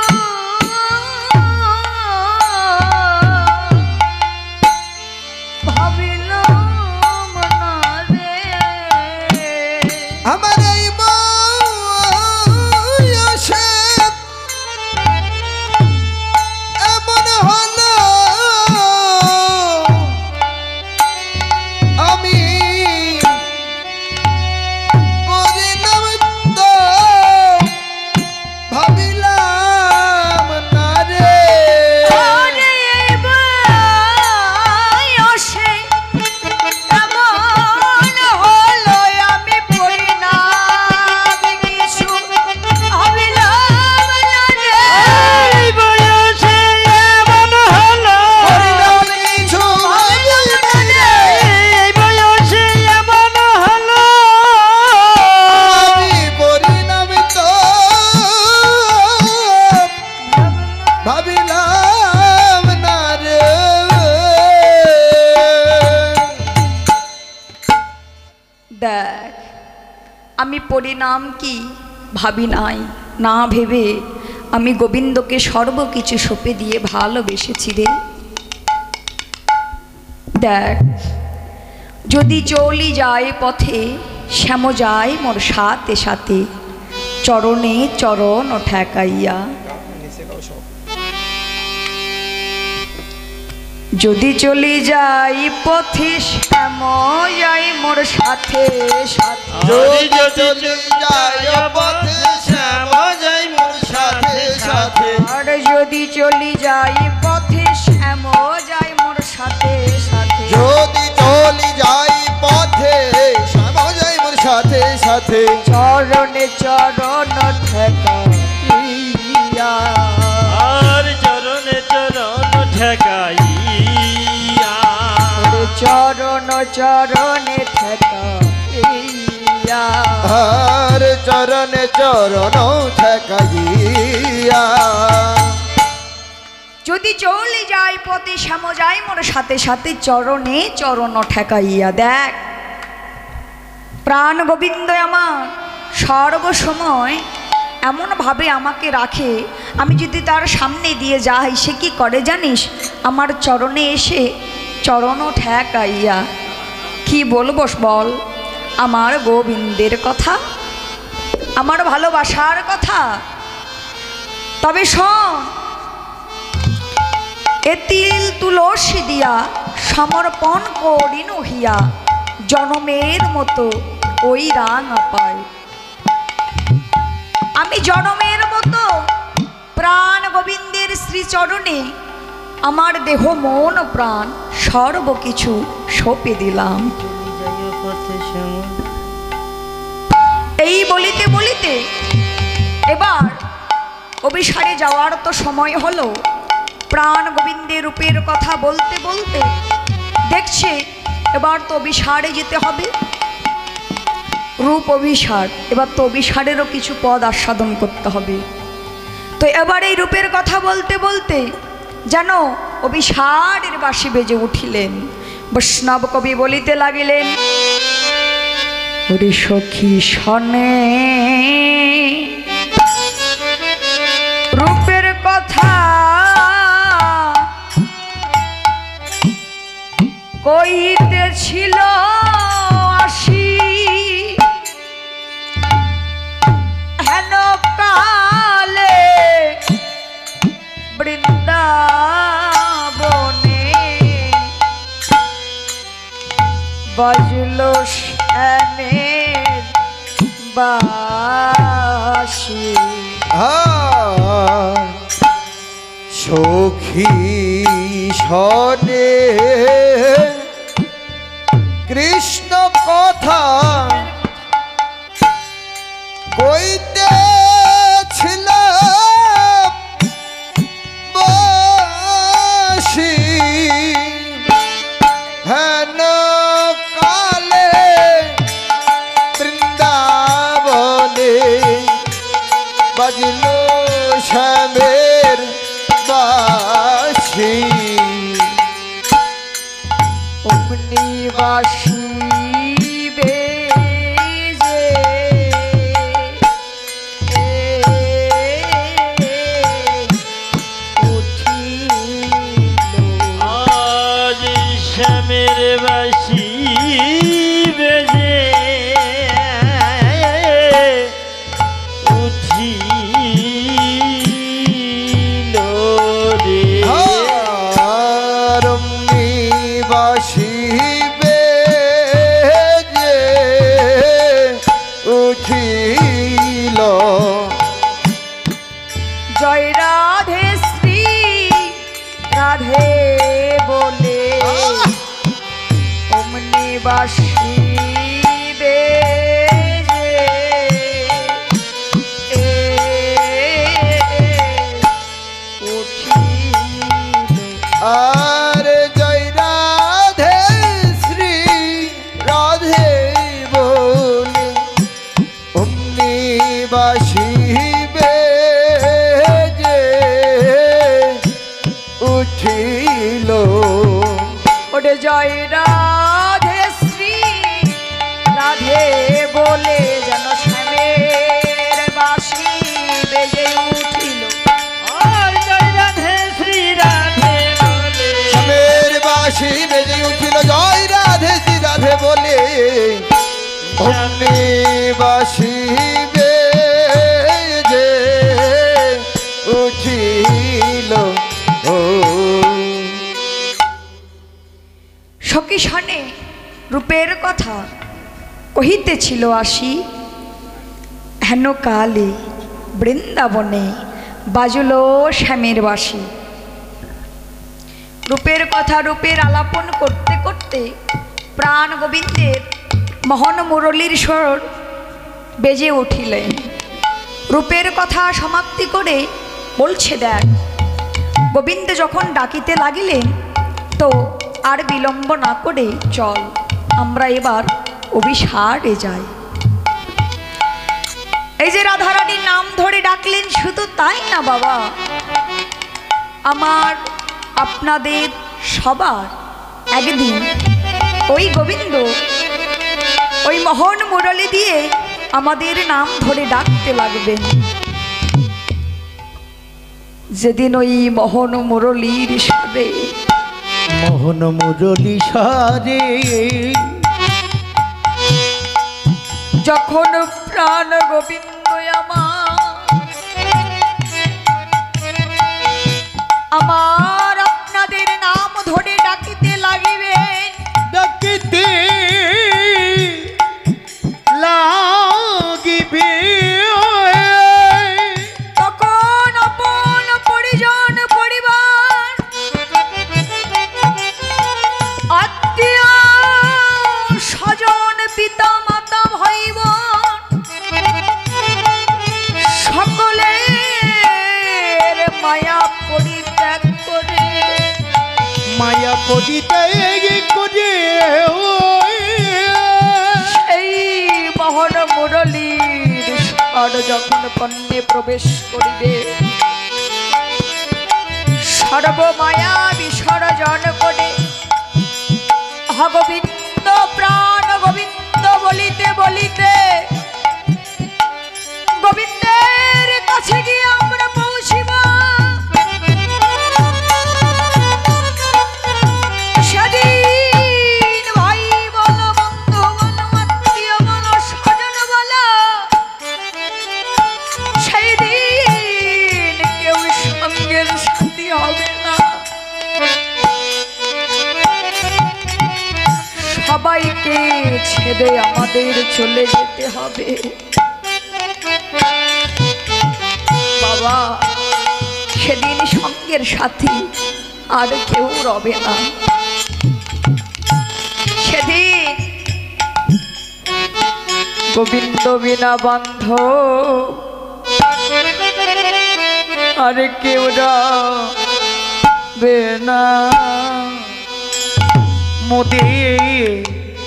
ভাবিলাম না রে। আমার এই বয়সে এমন হলো আমি পরিণাম তো ভাবিলাম না রে। ওরে এই বয়সে এমন হলো আমি পরিণাম কিছু ভাবিলাম না রে। এই বয়সে এমন হলো। পরিণাম কিছু ভাবি নাই রে। এই বয়সে এমন হলো। আমি পরিণাম তো ভাবিলাম না রে। দেখ আমি পরিণাম কি ভাবি নাই, না ভেবে আমি গোবিন্দকে সর্বকিছু সঁপে দিয়ে ভালোবেসেছি রে। দেখ যদি চলি যায় পথে শ্যাম যায় মোর সাথে সাথে চরণে চরণ ঠেকাইয়া। যদি চলি যাই পথে শ্যাম যাই মোর সাথে সাথে। যদি চলে যায় পথে শ্যাম যাই মোর সাথে সাথে। আর যদি চলি যাই পথে শ্যাম যাই মোর সাথে সাথে। যদি চলে যাই পথে শ্যাম যাই মোর সাথে সাথে। চরণে চরণ ঠেকাইয়া। আর চরণে চরণ ঠেকাইয়া। ওরে চরণ চরণে ঠেকাইয়া। আর চরণে চরণ ঠেকাইয়া। যদি চলে যাই পথে শ্যাম যাই মোর সাথে সাথে চরণে চরণ ঠেকাইয়া। দেখ প্রাণ গোবিন্দ আমার সর্বসময় এমনভাবে আমাকে রাখে, আমি যদি তার সামনে দিয়ে যাই সে কি করে জানিস, আমার চরণে এসে চরণ ঠেকাইয়া। কি বলবো বল আমার গোবিন্দের কথা, আমার ভালোবাসার কথা। তবে শোন, এ তিল তুলসী দিয়া সমর্পণ করি নহিয়া জনমের মতো ওই রাঙা পায়। আমি জনমের মতো প্রাণ গোবিন্দের শ্রীচরণে আমার দেহ মন প্রাণ সর্বকিছু সঁপে দিলাম। এই বলিতে বলিতে এবার অভিসারে যাওয়ার তো সময় হলো। প্রাণ গোবিন্দের রূপের কথা বলতে বলতে দেখছে এবার তো অভিসারে যেতে হবে। রূপ অভিসার, এবার তো অভিসারেরও কিছু পদ আস্বাদন করতে হবে। তো এবার এই রূপের কথা বলতে বলতে যেন অভিসারের বাঁশি বেজে উঠিলেন। বৈষ্ণব কবি বলিতে লাগিলেন, ওরে সখী শনে রূপের কথা কইতেছিল আসি হেন কালে বৃন্দাবনে বাজলো শ্যামের বাঁশি। সখী শনে কৃষ্ণ কথা কইতে ছিল বাঁশি হেন কালে বৃন্দাবনে বাজলো শ্যামের বাঁশি। অমনি বাঁশি বেজে উঠিল। আজ শ্যামের বাঁশি বেজে উঠিল রে। রমণী বাঁশি বেজে উঠিল। জয় রাধে শ্রী রাধে বলে অমনি বাঁশি বেজে উঠিল। আর জয় রাধে শ্রী রাধে বলে অমনি বাঁশি বেজে উঠিল। ওরে জয় রাধে শ্রী রাধে বলে যেন শ্যামের বাঁশি বেজে উঠিল। আর জয় রাধে শ্রী রাধে বলে শ্যামের বাঁশি বেজে উঠিল। জয় রাধে শ্রী রাধে বলে অমনি বাঁশি বেজে উঠিল। ও সখী শনে রূপের কথা কহিতেছিল আসি হেন কালে বৃন্দাবনে বাজলো শ্যামের বাঁশি। রূপের কথা রূপের আলাপন করতে করতে প্রাণ গোবিন্দের মোহন মুরলীর স্বর বেজে উঠিলেন। রূপের কথা সমাপ্তি করে বলছে দেখ গোবিন্দ যখন ডাকিতে লাগিলেন তো আর বিলম্ব না করে চল আমরা এবার অভিসারে যাই। এই যে রাধারানীর নাম ধরে ডাকলেন শুধু তাই না বাবা, আমার আপনাদের সবার একদিন ওই গোবিন্দ ওই মোহন মুরলী দিয়ে আমাদের নাম ধরে ডাকতে লাগবেন। যেদিন ওই মোহন মুরলীর স্বরে মোহন মুরলী সারে যখন প্রাণ গোবিন্দ আমার আমার আপনাদের নাম ধরে ডাকিতে লাগিবেন ডাকিতে লাগিবে তখন আপন পরিজন পরিবার আত্মীয় স্বজন পিতা মাতা ভাই বোন সকলের মায়া পরিত্যাগ করে মায়া পরিত্যাগ করে সেই মোহন মুরলীর স্বর যখন কন্যে প্রবেশ করিবে সর্বমায়া বিসর্জন করে গোবিন্দ প্রাণ গোবিন্দ বলিতে বলিতে গোবিন্দের কাছে গিয়ে আমরা পৌঁছিব। সেদিন ভাই বলো, বন্ধু বলো, আত্মীয় বলো, স্বজন বলো, সেই দিন কেউ সঙ্গের সাথী হবে না। সবাইকে ছেড়ে আমাদের চলে যেতে হবে। বাবা, সেদিন সঙ্গের সাথী আর কেউ রবে না। সেদিন গোবিন্দ বিনা বান্ধব আর কেউ রবে না। মোদের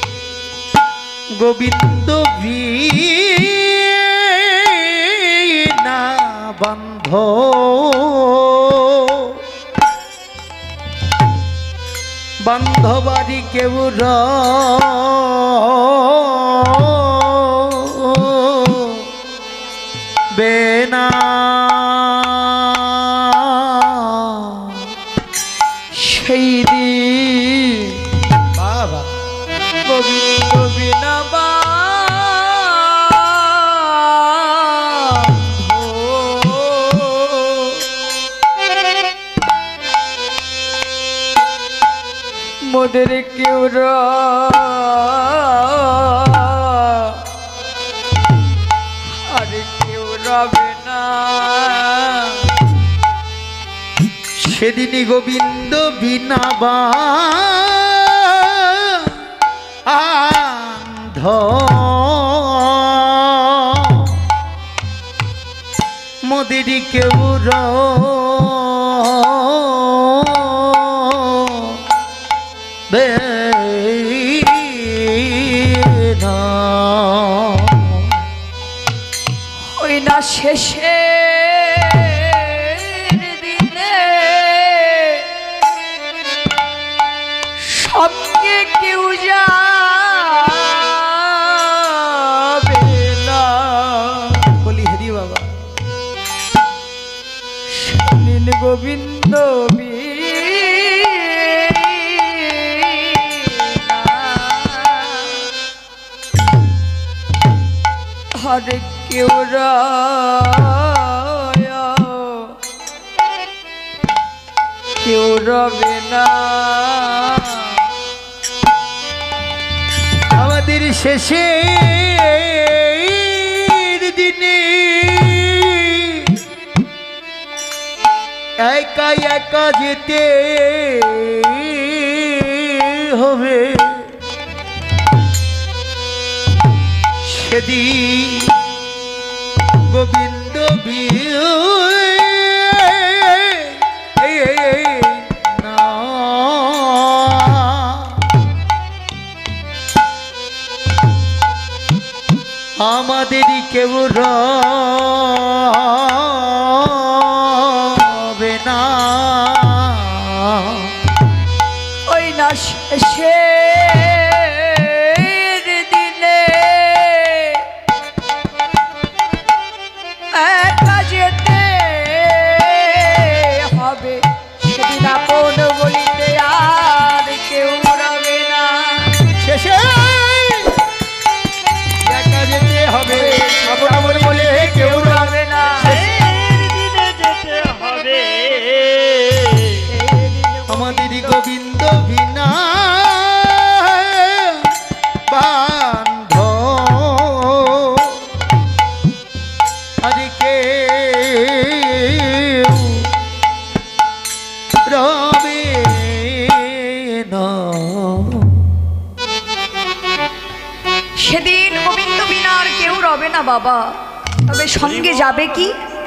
গোবিন্দ বিনা বান্ধব, বান্ধবারি কেউ রবে না। সেই দিন বাবা গোবিন্দ বিনা মোদের কেউ আর কেউ রবে না। সেদিনই গোবিন্দ বিনা বান্ধব মোদেরই কেউ রবে না। ওই না শেষে সঙ্গে কেউ যাবে না। বলি হরি বাবা, সেদিন গোবিন্দ হরে কেউ কেউ রবে না। আমাদের শেষে দিনে একা একা যেতে হবে। সেদিন গোবিন্দ না আমাদেরই কেউ রবে না। ওই না শেষে গোবিন্দ বিনা বান্ধব আরে কেউ রবে না। সেদিন গোবিন্দ বিনা আর কেউ রবে না বাবা। তবে সঙ্গে যাবে কি?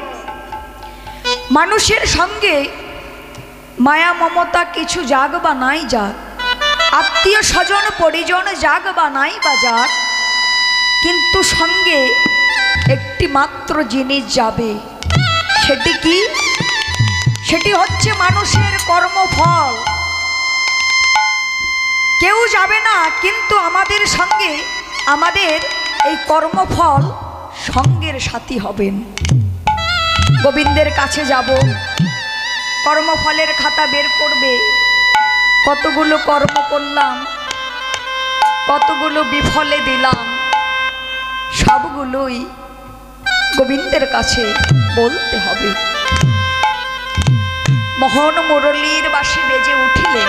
মানুষের সঙ্গে মায়া মমতা কিছু যাক বা নাই যাক, আত্মীয় স্বজন পরিজন যাক বা নাই বা যাক, কিন্তু সঙ্গে একটি মাত্র জিনিস যাবে। সেটি কি? সেটি হচ্ছে মানুষের কর্মফল। কেউ যাবে না, কিন্তু আমাদের সঙ্গে আমাদের এই কর্মফল সঙ্গের সাথী হবেন। গোবিন্দের কাছে যাব, কর্মফলের খাতা বের করবে, কতগুলো কর্ম করলাম, কতগুলো বিফলে দিলাম, সবগুলোই গোবিন্দের কাছে বলতে হবে। মোহন মুরলীর বাঁশি বেজে উঠিলেন,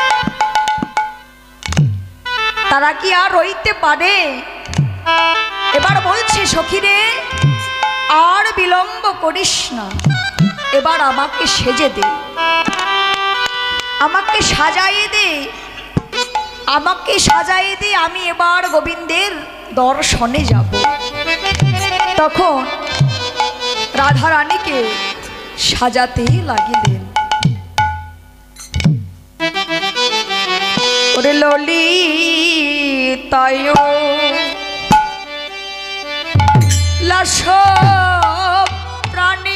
তারা কি আর রইতে পারে? এবার বলছে, সখীরে আর বিলম্ব করিস না, এবার আমাকে সেজে দে, আমাকে সাজাইয়ে দে, আমাকে সাজাইয়ে দে, আমি এবার গোবিন্দের দর্শনে যাব। তখন রাধা রানীকে সাজাতে লাগিলেন। ওরে ললিতায় লাশ প্রাণী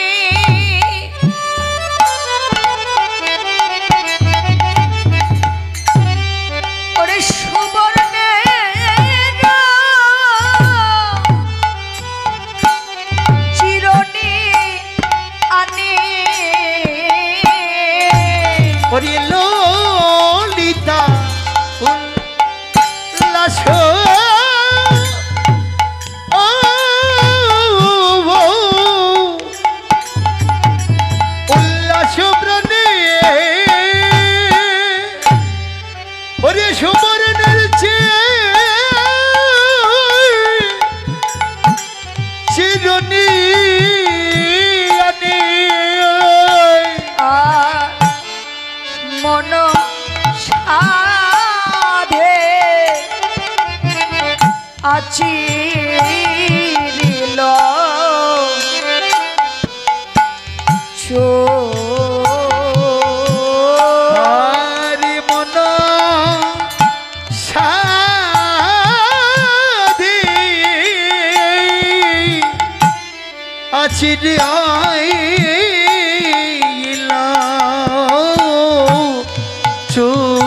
ওরে সুবর্ণের চিরনি আনে ওরে ললিতা উল্লাস উল্লাস প্রাণে ওরে সুবর্ণের চিরনি আনে মন সাধে আচিরিল চোরি মন সাধে আচির আইলা চো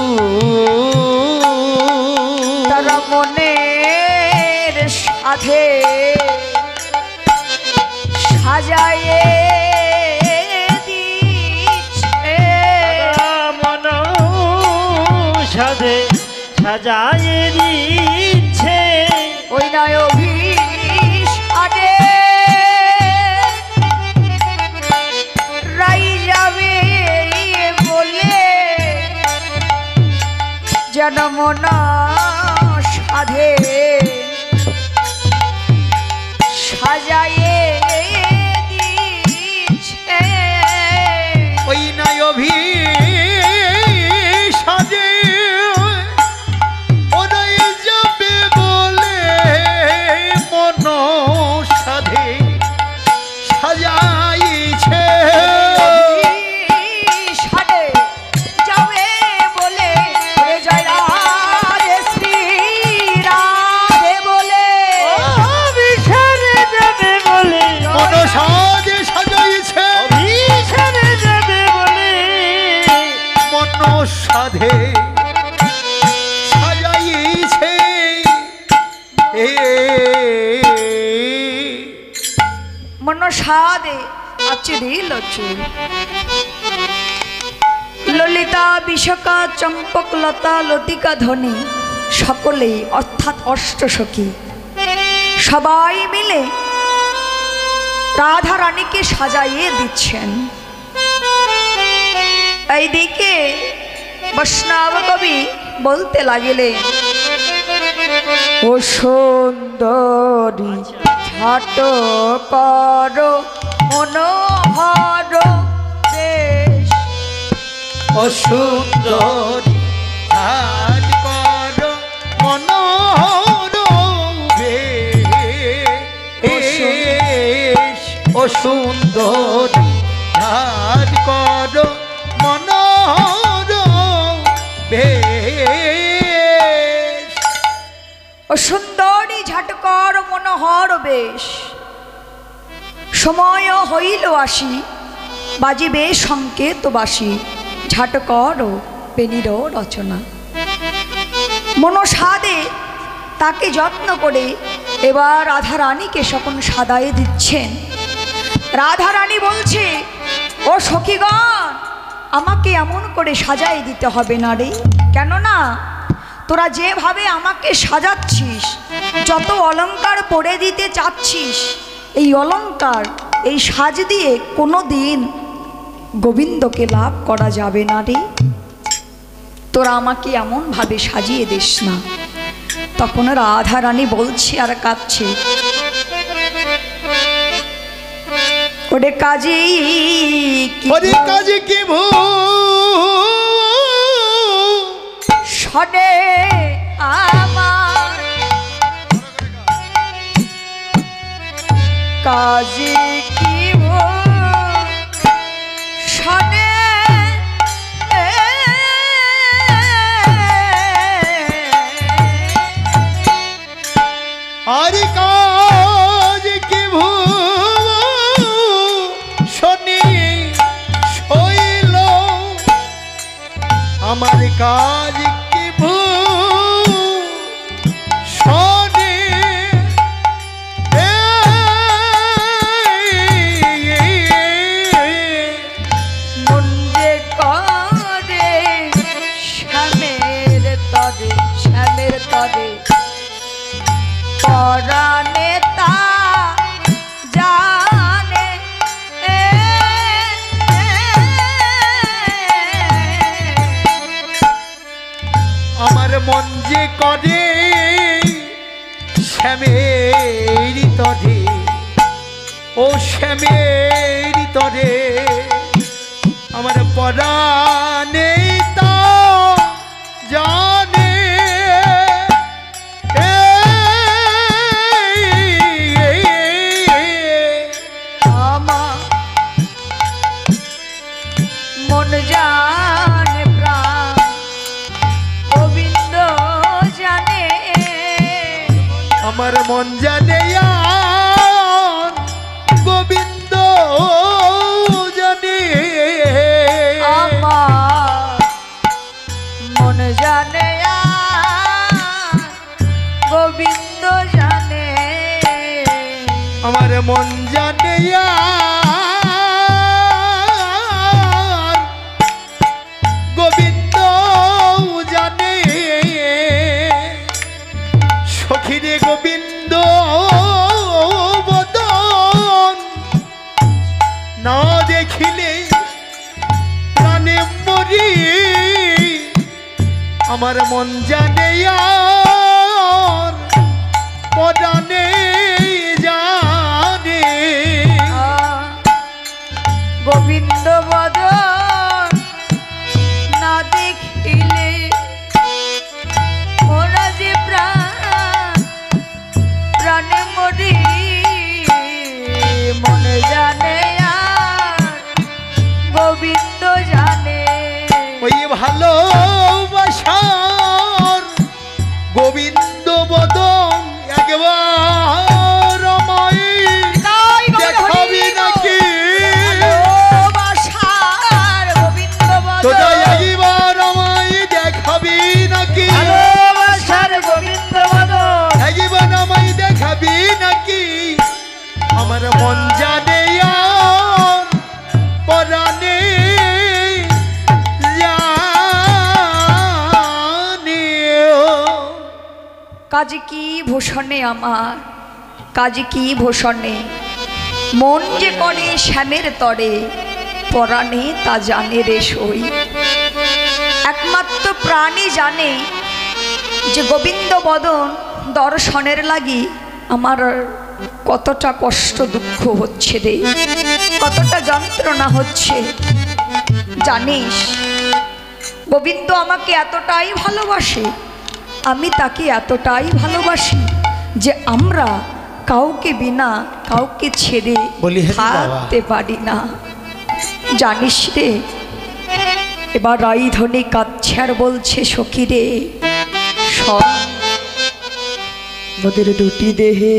তারা মনের সাধে সাজায়ে দিচ্ছে মন সাধে সাজায়ে দিচ্ছে ওই নয় অভিসারে রাই যাবে বলে যেন মন সাধে সাজায়ে দিচ্ছে ওই নাই অভি সাজে ওরাই যাবে বলে মন সাধে সাজাইছে সাধে যাবে বলে ওরে জয় রাধে শ্রী রাধে বলে অভিসারে যাবে বলে মন সাজে সাজাইছে অভিসারে যাবে বলে মন সাধে সাজাইছে এ মন সাধে আচরিল চুল ললিতা বিশাখা চম্পক লতা লতিকা ধ্বনি সকলেই অর্থাৎ অষ্টসখী সবাই মিলে রাধা রানীকে সাজাইয়ে দিচ্ছেন। এইদিকে বৈষ্ণব কবি বলতে লাগিলে, ও সুন্দরী ঝাট কর মনোহর বেশ অসুন্দর হাত কর মনোহর বেশ অসুন্দর হাত কর মনোহর বেশ ও সুন্দরী ঝাটকর মনোহর বেশ সময় হইল আসি বাজিবে সংকেত বাসি ঝাটকর পেনির রচনা। মনসাদে তাকে যত্ন করে এবার রাধা রানীকে সকল সাদায়ে দিচ্ছেন। রাধা রানী বলছে, ও সখীগণ, আমাকে এমন করে সাজাই দিতে হবে না রে, কেননা তোরা যেভাবে আমাকে সাজাচ্ছিস, যত অলংকার পরে দিতে চাচ্ছিস, এই অলংকার এই সাজ দিয়ে কোনো দিন গোবিন্দকে লাভ করা যাবে না রে, তোরা আমাকে এমনভাবে সাজিয়ে দিস না। তখন রাধা রানী বলছে আর কাঁদছে, ওরে কাজী ওরে কাজী কি শোনে আমার, কাজী কি শোনে আরে কাজ কি শনি শৈল, আমার কাজ কি শনি মুন্ডে করে শ্যামের তরে, শ্যামের তরে পরাণে তা জানে, আমার মন যে করে শ্যামের তরে, ও শ্যামের তরে আমার পরাণে তা জানে, আমার মন জানে প্রাণ গোবিন্দ জানে, আমার মন জানে আর গোবিন্দ জানে, আমার মন জানে আর গোবিন্দ জানে, আমার মন জানে আর গোবিন্দ জানে, সখীরে গোবিন্দ বদন না দেখিলে প্রাণে মরি, আমার মন জানে আর পরাণে জানে, গোবিন্দ বদন না দেখিলে মোরা যে প্রাণ প্রাণে মরি, মনে জানে আর গোবিন্দ জানে, ওই ভালোবাসার গোবিন্দ বদন একবার আমায় দেখাবি নাকি, ভালোবাসার গোবিন্দ তোরা বদন, একবার আমায় দেখাবি নাকি, ভালোবাসার গোবিন্দ বদন, একবার আমায় দেখাবি নাকি, আমার মন জানে আর পরাণে জানে, কাজে কি ভূষণে আমার, কাজে কি ভূষণে মন যে করে শ্যামের তরে, পরাণে তা জানে রে সই, একমাত্র প্রাণী জানে যে গোবিন্দ বদন দর্শনের লাগি আমার কতটা কষ্ট দুঃখ হচ্ছে রে, কতটা যন্ত্রণা হচ্ছে। জানিস গোবিন্দ আমাকে এতটাই ভালোবাসে, আমি তাকে এতটাই ভালোবাসি যে আমরা কাউকে বিনা কাউকে ছেড়ে বলি হ্যাঁ বাবা। থাকতে পারি না। জানিস রে, এবার রাইধনী কাঁদছে আর বলছে, সখী রে সব মোদের দুটি দেহে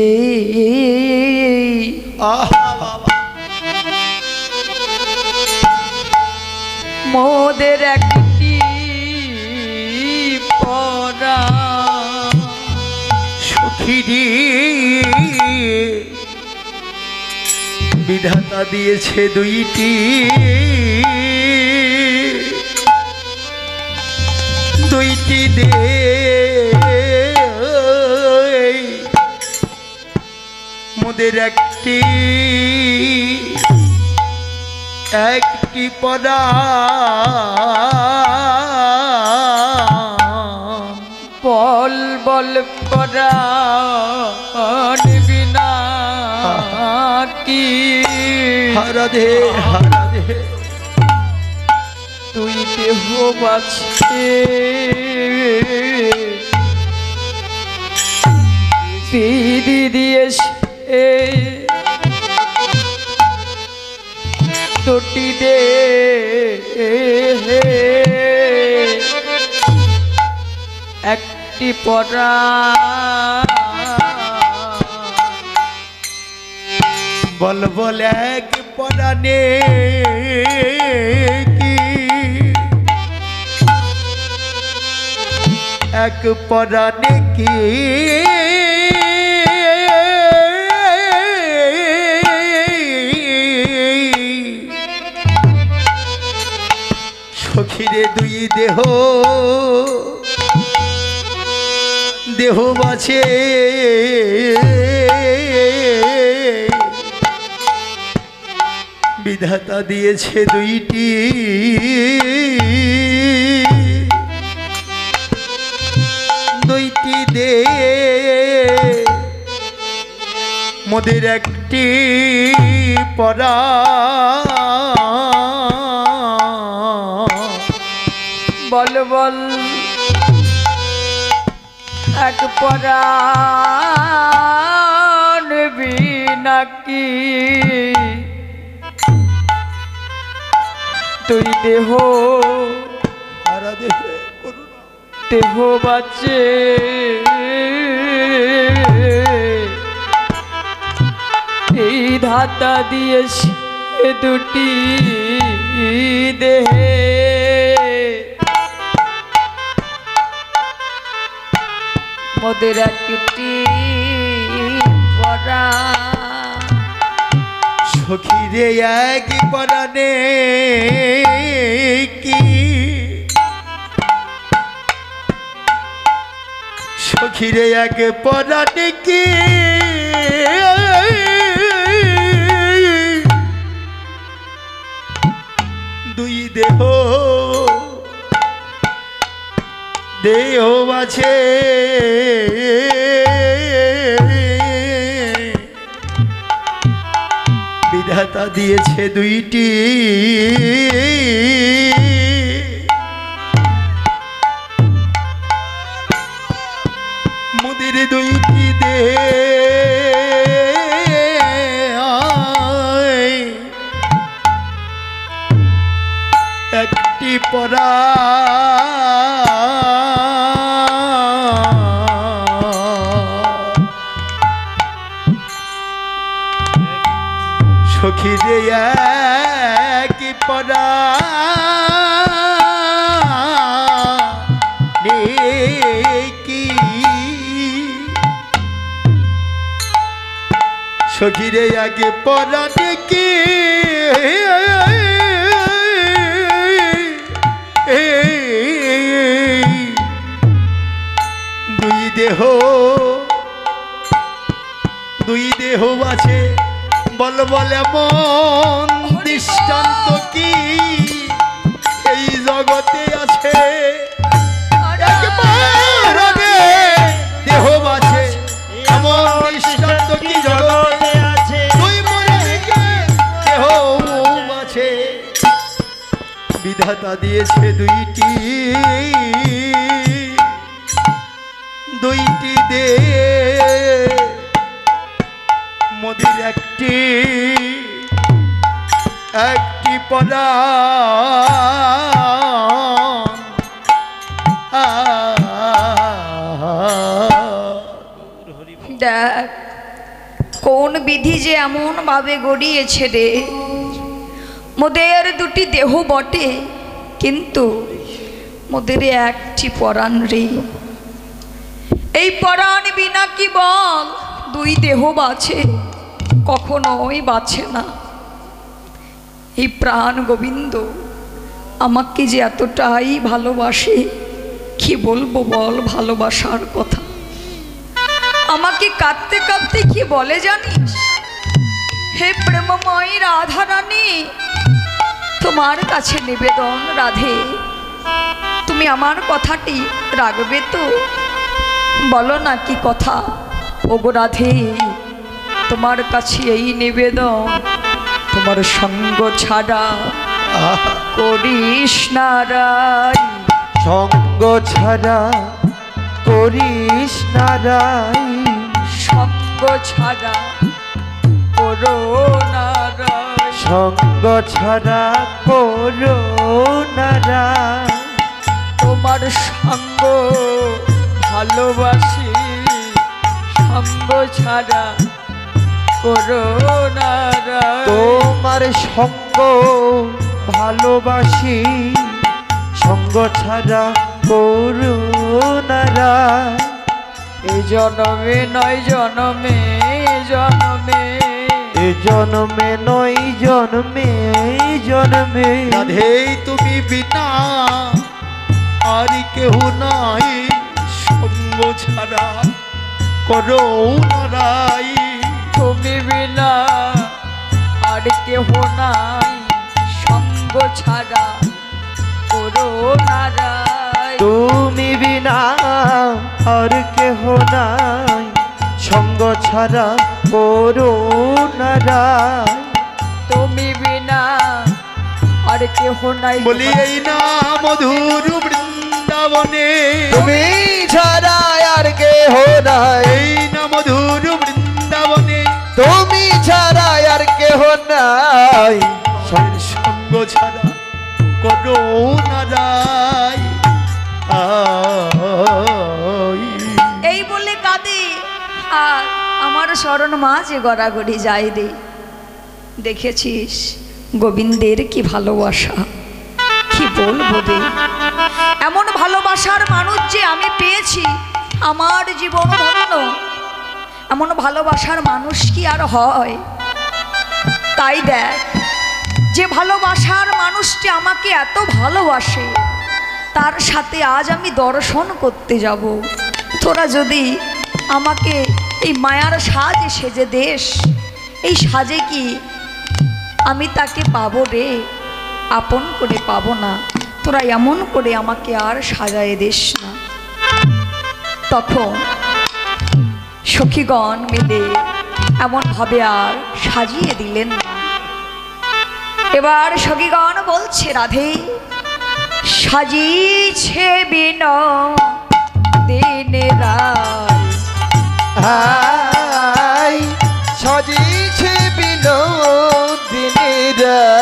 মোদের একটি পরা সখীরে বিধাতা দিয়েছে দুইটি দুইটি দে মোদের একটি একটি পদা বল বল পরাণ বিনা কি রাধে রাধে তুই দেহ বাছে দিদি দিয়েছে দুটি দে একটি পরা বল বল এক পরাণে কি এক পরাণে কি সখীরে দুই দেহ দেহ বাছে বিধাতা দিয়েছে দুইটি দুইটি দে মোদের একটি পরা বল বল এক পরাণ বিনা কি তুই দেহ দেহ বাঁচে এই ধাতা দিয়েছে দুটি দেহে মোদের একটি পরা সখীরে এক পরাণে কি সখীরে এক পরাণে কি দুই দেহ দেহ আছে বিধাতা দিয়েছে দুইটি মোদের দুইটি দে একটি পরা সখীরে এক পরা কি সখীরে এক পরা কি দুই দেহ দুই দেহ আছে বল বলে মন দৃষ্টান্ত কি এই জগতে আছে দেহ আছে এমন দৃষ্টান্ত কি জগতে আছে দুই মনে দেহ আছে বিধাতা দিয়েছে দুইটি দুইটি দে মোদের একটি একটি পদা দেখ কোন বিধি যে এমন ভাবে গড়িয়েছে রে মোদের দুটি দেহ বটে কিন্তু মোদের একটি পরাণ রে এই পরাণ বিনা কি বল দুই দেহ বাঁচে, কখনোই বাঁচে না। এই প্রাণ গোবিন্দ আমাকে যে এতটাই ভালোবাসে, কি বলবো বল ভালোবাসার কথা। আমাকে কাঁদতে কাঁদতে কি বলে জানিস, হে প্রেমময় রাধা রানী, তোমার কাছে নিবেদন রাধে, তুমি আমার কথাটি রাখবে তো? বলো না কি কথা। ওগো রাধে, তোমার কাছে এই নিবেদন, তোমার সঙ্গ ছাড়া করিস না রাই। সঙ্গ ছাড়া করিস না রাই, সঙ্গ ছাড়া করো না রাই। সঙ্গ ছাড়া করো না রাই। তোমার সঙ্গ ভালোবাসি, সঙ্গ ছাড়া করো না রাই। তোমার সঙ্গ ভালোবাসি, সঙ্গ ছাড়া করো না রাই। এই জনমে নয় জনমে জনমে, এ জন্মে নয় জন্মে জন্মে। রাধে তুমি বিনা আর কেহ নাই, সঙ্গ ছাড়া করো না রাই। তুমি বিনা আর কেহ নাই, সঙ্গ ছাড়া করো না রাই। তুমি বিনা আর কেহ নাই, সঙ্গ ছাড়া করো না রাই। তুমি বিনা আর কেহ নাই, বলি এই না মধুর বৃন্দাবনে, তুমি ছাড়া আর কেহ নাই, এই না মধুর বৃন্দাবনে, তুমি ছাড়া আর কেহ নাই, সঙ্গ ছাড়া করো না রাই। আই। এই বলে কাঁদে আর আমার শরণ মাঝে গড়াগড়ি যায় রে। দেখেছিস গোবিন্দের কি ভালোবাসা, কি বলবো রে। এমন ভালোবাসার মানুষ যে আমি পেয়েছি, আমার জীবন ধন্য। এমন ভালোবাসার মানুষ কি আর হয়? তাই দেখ, যে ভালোবাসার মানুষটি আমাকে এত ভালোবাসে, তার সাথে আজ আমি দর্শন করতে যাব। তোরা যদি আমাকে এই মায়ার সাজে সেজে দেশ, এই সাজে কি আমি তাকে পাবো রে? আপন করে পাবো না। তোরা এমন করে আমাকে আর সাজায় দেশ না। তখন সখীগণ মিলে এমনভাবে আর সাজিয়ে দিলেন না। এবার সখীগণ বলছে, রাধে সাজিছে বিন দিনে রায়, হাই সজিছে বিনোদিনীর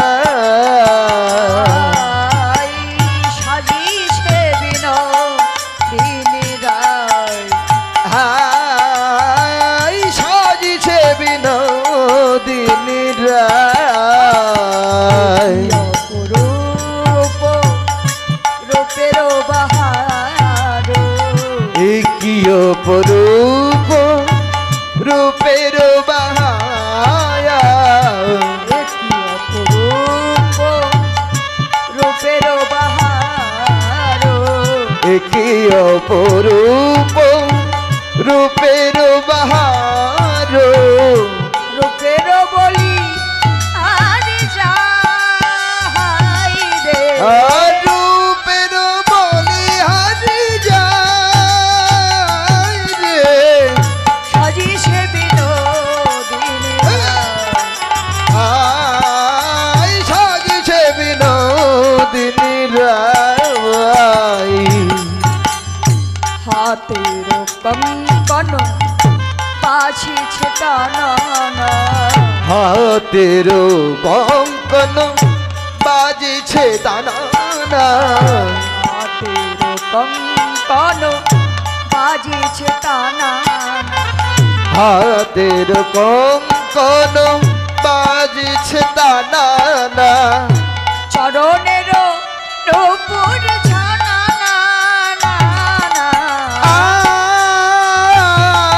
রায়, সাজিছে বিন দিনে রায়। হাই সজিছে বিনোদিনীর অপরূপ রূপের বাহার, কি অপরূপ রূপের বাহায়া, কি অপরূপ রূপের বাহার, কি অপরূপ রূপের বাহার। রূপের বলি আর যাই রে, আর রূপের বলি হারি যায় রে, সাজিছে বিনোদিনী আই সাজিছে বিনোদিনী রায়। হাতের কঙ্কন বাজিছে টানা, হাতের কঙ্কন বাজিছে দানা, হাতের কঙ্কন বাজিছে টানা, হাতের কঙ্কন বাজিছে দানা, চরণের নূপুর ছানা, না, না, না।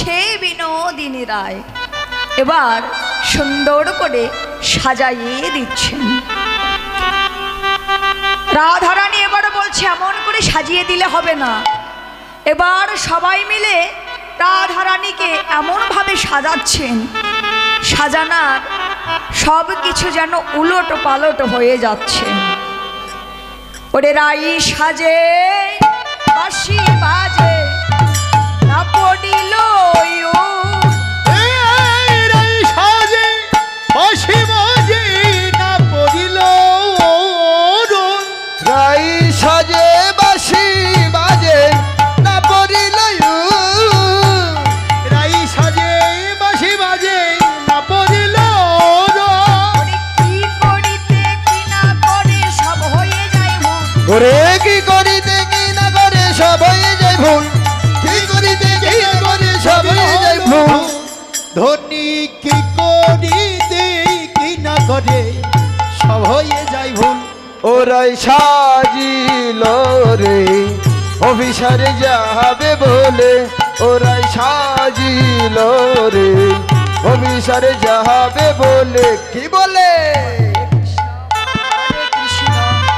বলছে বিনোদিনী রায় এবার সুন্দর করে সাজাইয়ে দিচ্ছেন। রাধারানী এবার বলছে এমন করে সাজিয়ে দিলে হবে না, এবার সবাই মিলে রাধারানীকে এমনভাবে সাজাচ্ছেন, সাজানার সব কিছু যেন উলট পালট হয়ে যাচ্ছে। ওরে রাই সাজে বাঁশি বাজে না পড়িল রাই সাজে বাঁশি বাজে না পড়িল রাই সাজে বাঁশি বাজে না পড়িল কি করিতে কি না করে সব হয়ে যায় ভুল। ওরে কি করিতে কি না করে সব হয়ে যায় ভুল, কি করিতে কি না করে সব হয়ে যায় ভুল। ধনী কি করিতে কি না করে সব হয়ে যায় ভুল। ওরাই সাজিল রে অফিসারে যাবে বলে, ওরাই সাজিল রে অফিসারে যাবে বলে। কি বলে? হরে কৃষ্ণ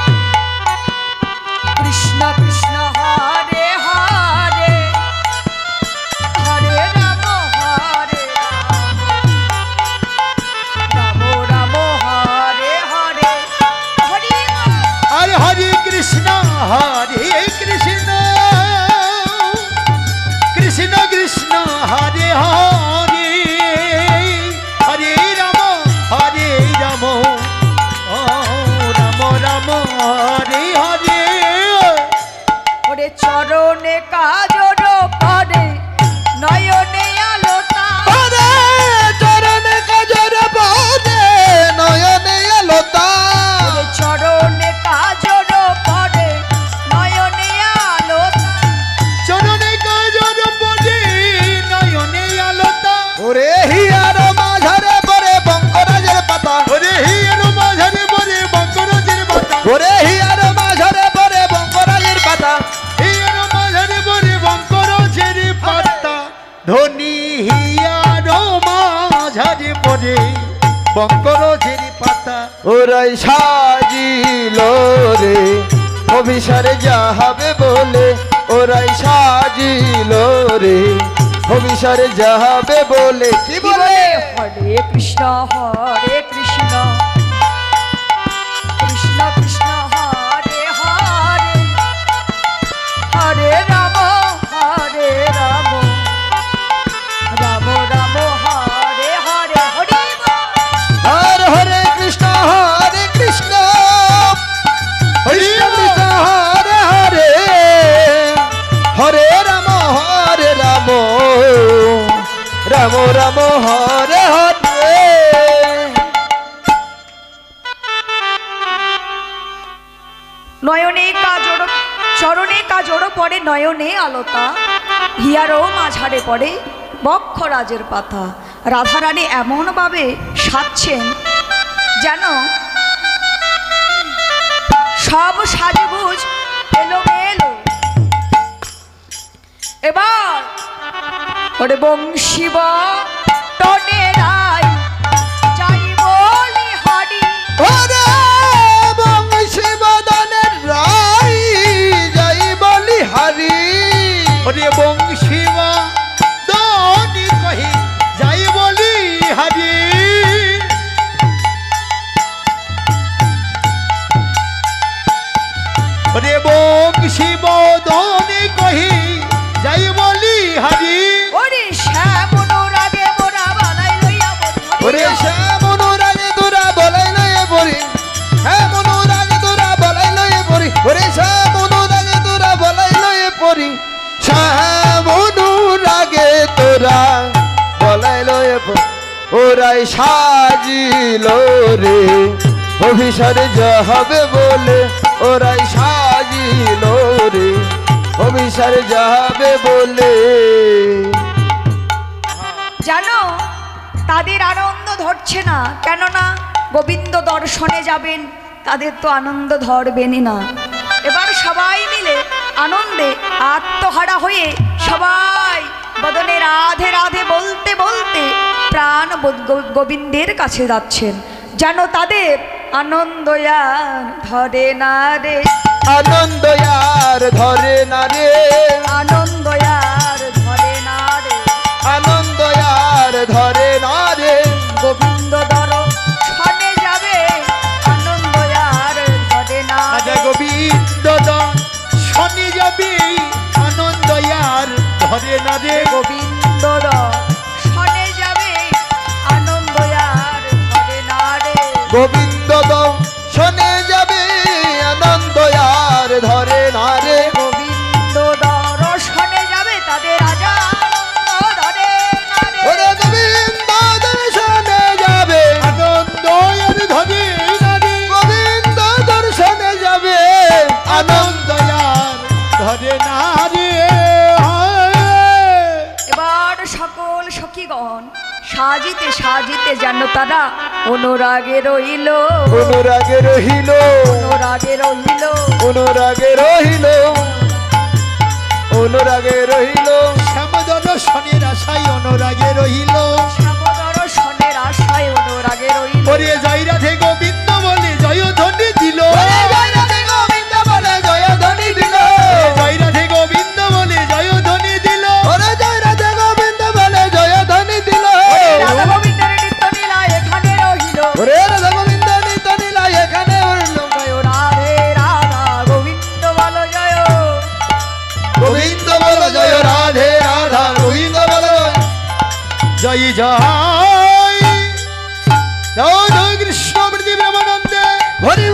কৃষ্ণ কৃষ্ণ হরে হরে হরে রাম হরে রাম রাম হরে হরে হরি আরে হরে কৃষ্ণ হরে কৃষ্ণ কৃষ্ণ কৃষ্ণ হরে হরে হরে রাম হরে রাম ও রাম রাম হরে হরে। ওরে চরণে কাজর পরে নয়নে আলোতা ওরে চরণে কাজর পদে নয়নে আলোতা, ওরে চরণে কাজর পরে নয়নে আলোতা চরণে কাজর পদে নয়নে আলোতা। ওরে হিয়ার মাঝারে পরে বঙ্গরাজের পাতা, ওরে হিয়ার মাঝারে পরে বঙ্গরাজের পাতা, ওরে হিয়ার মাঝারে পরে বঙ্গরাজের পাতা। হিয়ার মাঝারে পরে বঙ্গরাজের পাতা। ধনী হিয়ার মাঝারে পরে বঙ্গরাজের পাতা। ওরাই সাজিল রে অফিসারে যাবে বলে, ওরাই সাজিল রে অফিসারে যাবে বলে। কি কি বলে? বলে? হরে কৃষ্ণ হরে কৃষ্ণ কৃষ্ণ কৃষ্ণ হরে হরে হরে রাম হরে রাম রাম রাম হরে হরে হরি বল। হর হরে কৃষ্ণ হরে কৃষ্ণ কৃষ্ণ কৃষ্ণ হরে হরে হরে রাম হরে রাম রাম রাম হরে হরে। নয়নে কাজর চরণে কাজর পরে নয়নে আলোতা, হিয়ারও মাঝারে পড়ে বক্ষরাজের পাতা। রাধারানী এমনভাবে সাজছেন যেন সব সাজগুজ এলোমেলো। এবার ওরে বংশীব টনে রায় যাই বলি হরি ওরে বংশী বদনের রাই যাই বলি হারি। ওরে বংশীবা দনি কহি যাই বলি হারি। ওরে বংশীব দনি কহি যাই বলি হারি। ওরে শ্যামন রাগে মোরা বালাই লইয়া বলি ওরে শ্যামন রাগে তোরা বলাই লয়ে পড়ি, শ্যামন রাগে তোরা বলাই লয়ে পড়ি, ওরে শ্যামন রাগে তোরা বলাই লয়ে পড়ি, শ্যামন রাগে তোরা বলাই লয়ে পড়ি। ওরাই সাজিল রে অফিসারে যাবে বলে, ওরাই সাজিল রে অফিসারে যাবে বলে। জানো তাদের আনন্দ ধরছে না, কেননা গোবিন্দ দর্শনে যাবেন, তাদের তো আনন্দ ধরবেনই না। এবার সবাই মিলে আনন্দে আত্মহারা হয়ে সবাই বদনে রাধে রাধে বলতে বলতে প্রাণ বোধ- গো- গোবিন্দের কাছে যাচ্ছেন, যেন তাদের আনন্দ আর ধরে না রে, আনন্দ আর ধরে না রে, আনন্দ আর ধরে না রে। আনন্দ আর ধরে না রে, গোবিন্দ দর ছনে যাবে, আনন্দ আর ধরে না রাজা রে। গোবিন্দ শনি যাবে আনন্দ আর ধরে না রে। গোবিন্দ ছনে যাবে, আনন্দ আর ধরে না রে। গোবিন্দ শোনে যাবে আনন্দ আর ধরে না রে, গোবিন্দ দর্শনে যাবে তাদের রাজা আনন্দ ধরে না রে। ওরে গোবিন্দ দর্শনে যাবে, আনন্দ আর ধরে না রে, গোবিন্দ দর্শনে যাবে আনন্দ আনন্দ আর ধরে না রে। এবার সকল সখীগণ সাজিতে সাজিতে যেন তারা অনুরাগে রইল, অনুরাগে রহিল, অনুরাগে রইল। অনুরাগে রহিল, অনুরাগে রহিল, শ্যামদর শনির আশায় অনুরাগে রহিল। শ্যামদর্শনের আশায় অনুরাগে রইল। ওরে জয় রাধে গোবিন্দ বলে জয় ধ্বনি দিল, ওরে জয় রাধে গোবিন্দ বলে জয় ধ্বনি দিল, জয় রাধে গোবিন্দ বলে জয় ধ্বনি দিল। ওরে জয় রাধে গোবিন্দ বলে জয় ধ্বনি দিল, রাধা গোবিন্দের নিত্য লীলা এখানে রহিল। ওরে রাধা গোবিন্দ নিত্য লীলা এখানে উঠল, জয় রাধে রাধা গোবিন্দ বল জয়। গোবিন্দ বল জয় রাধে রাধা গোবিন্দ বল জয় জয় জয় জয় কৃষ্ণ প্রতি প্রেমানন্দে হরি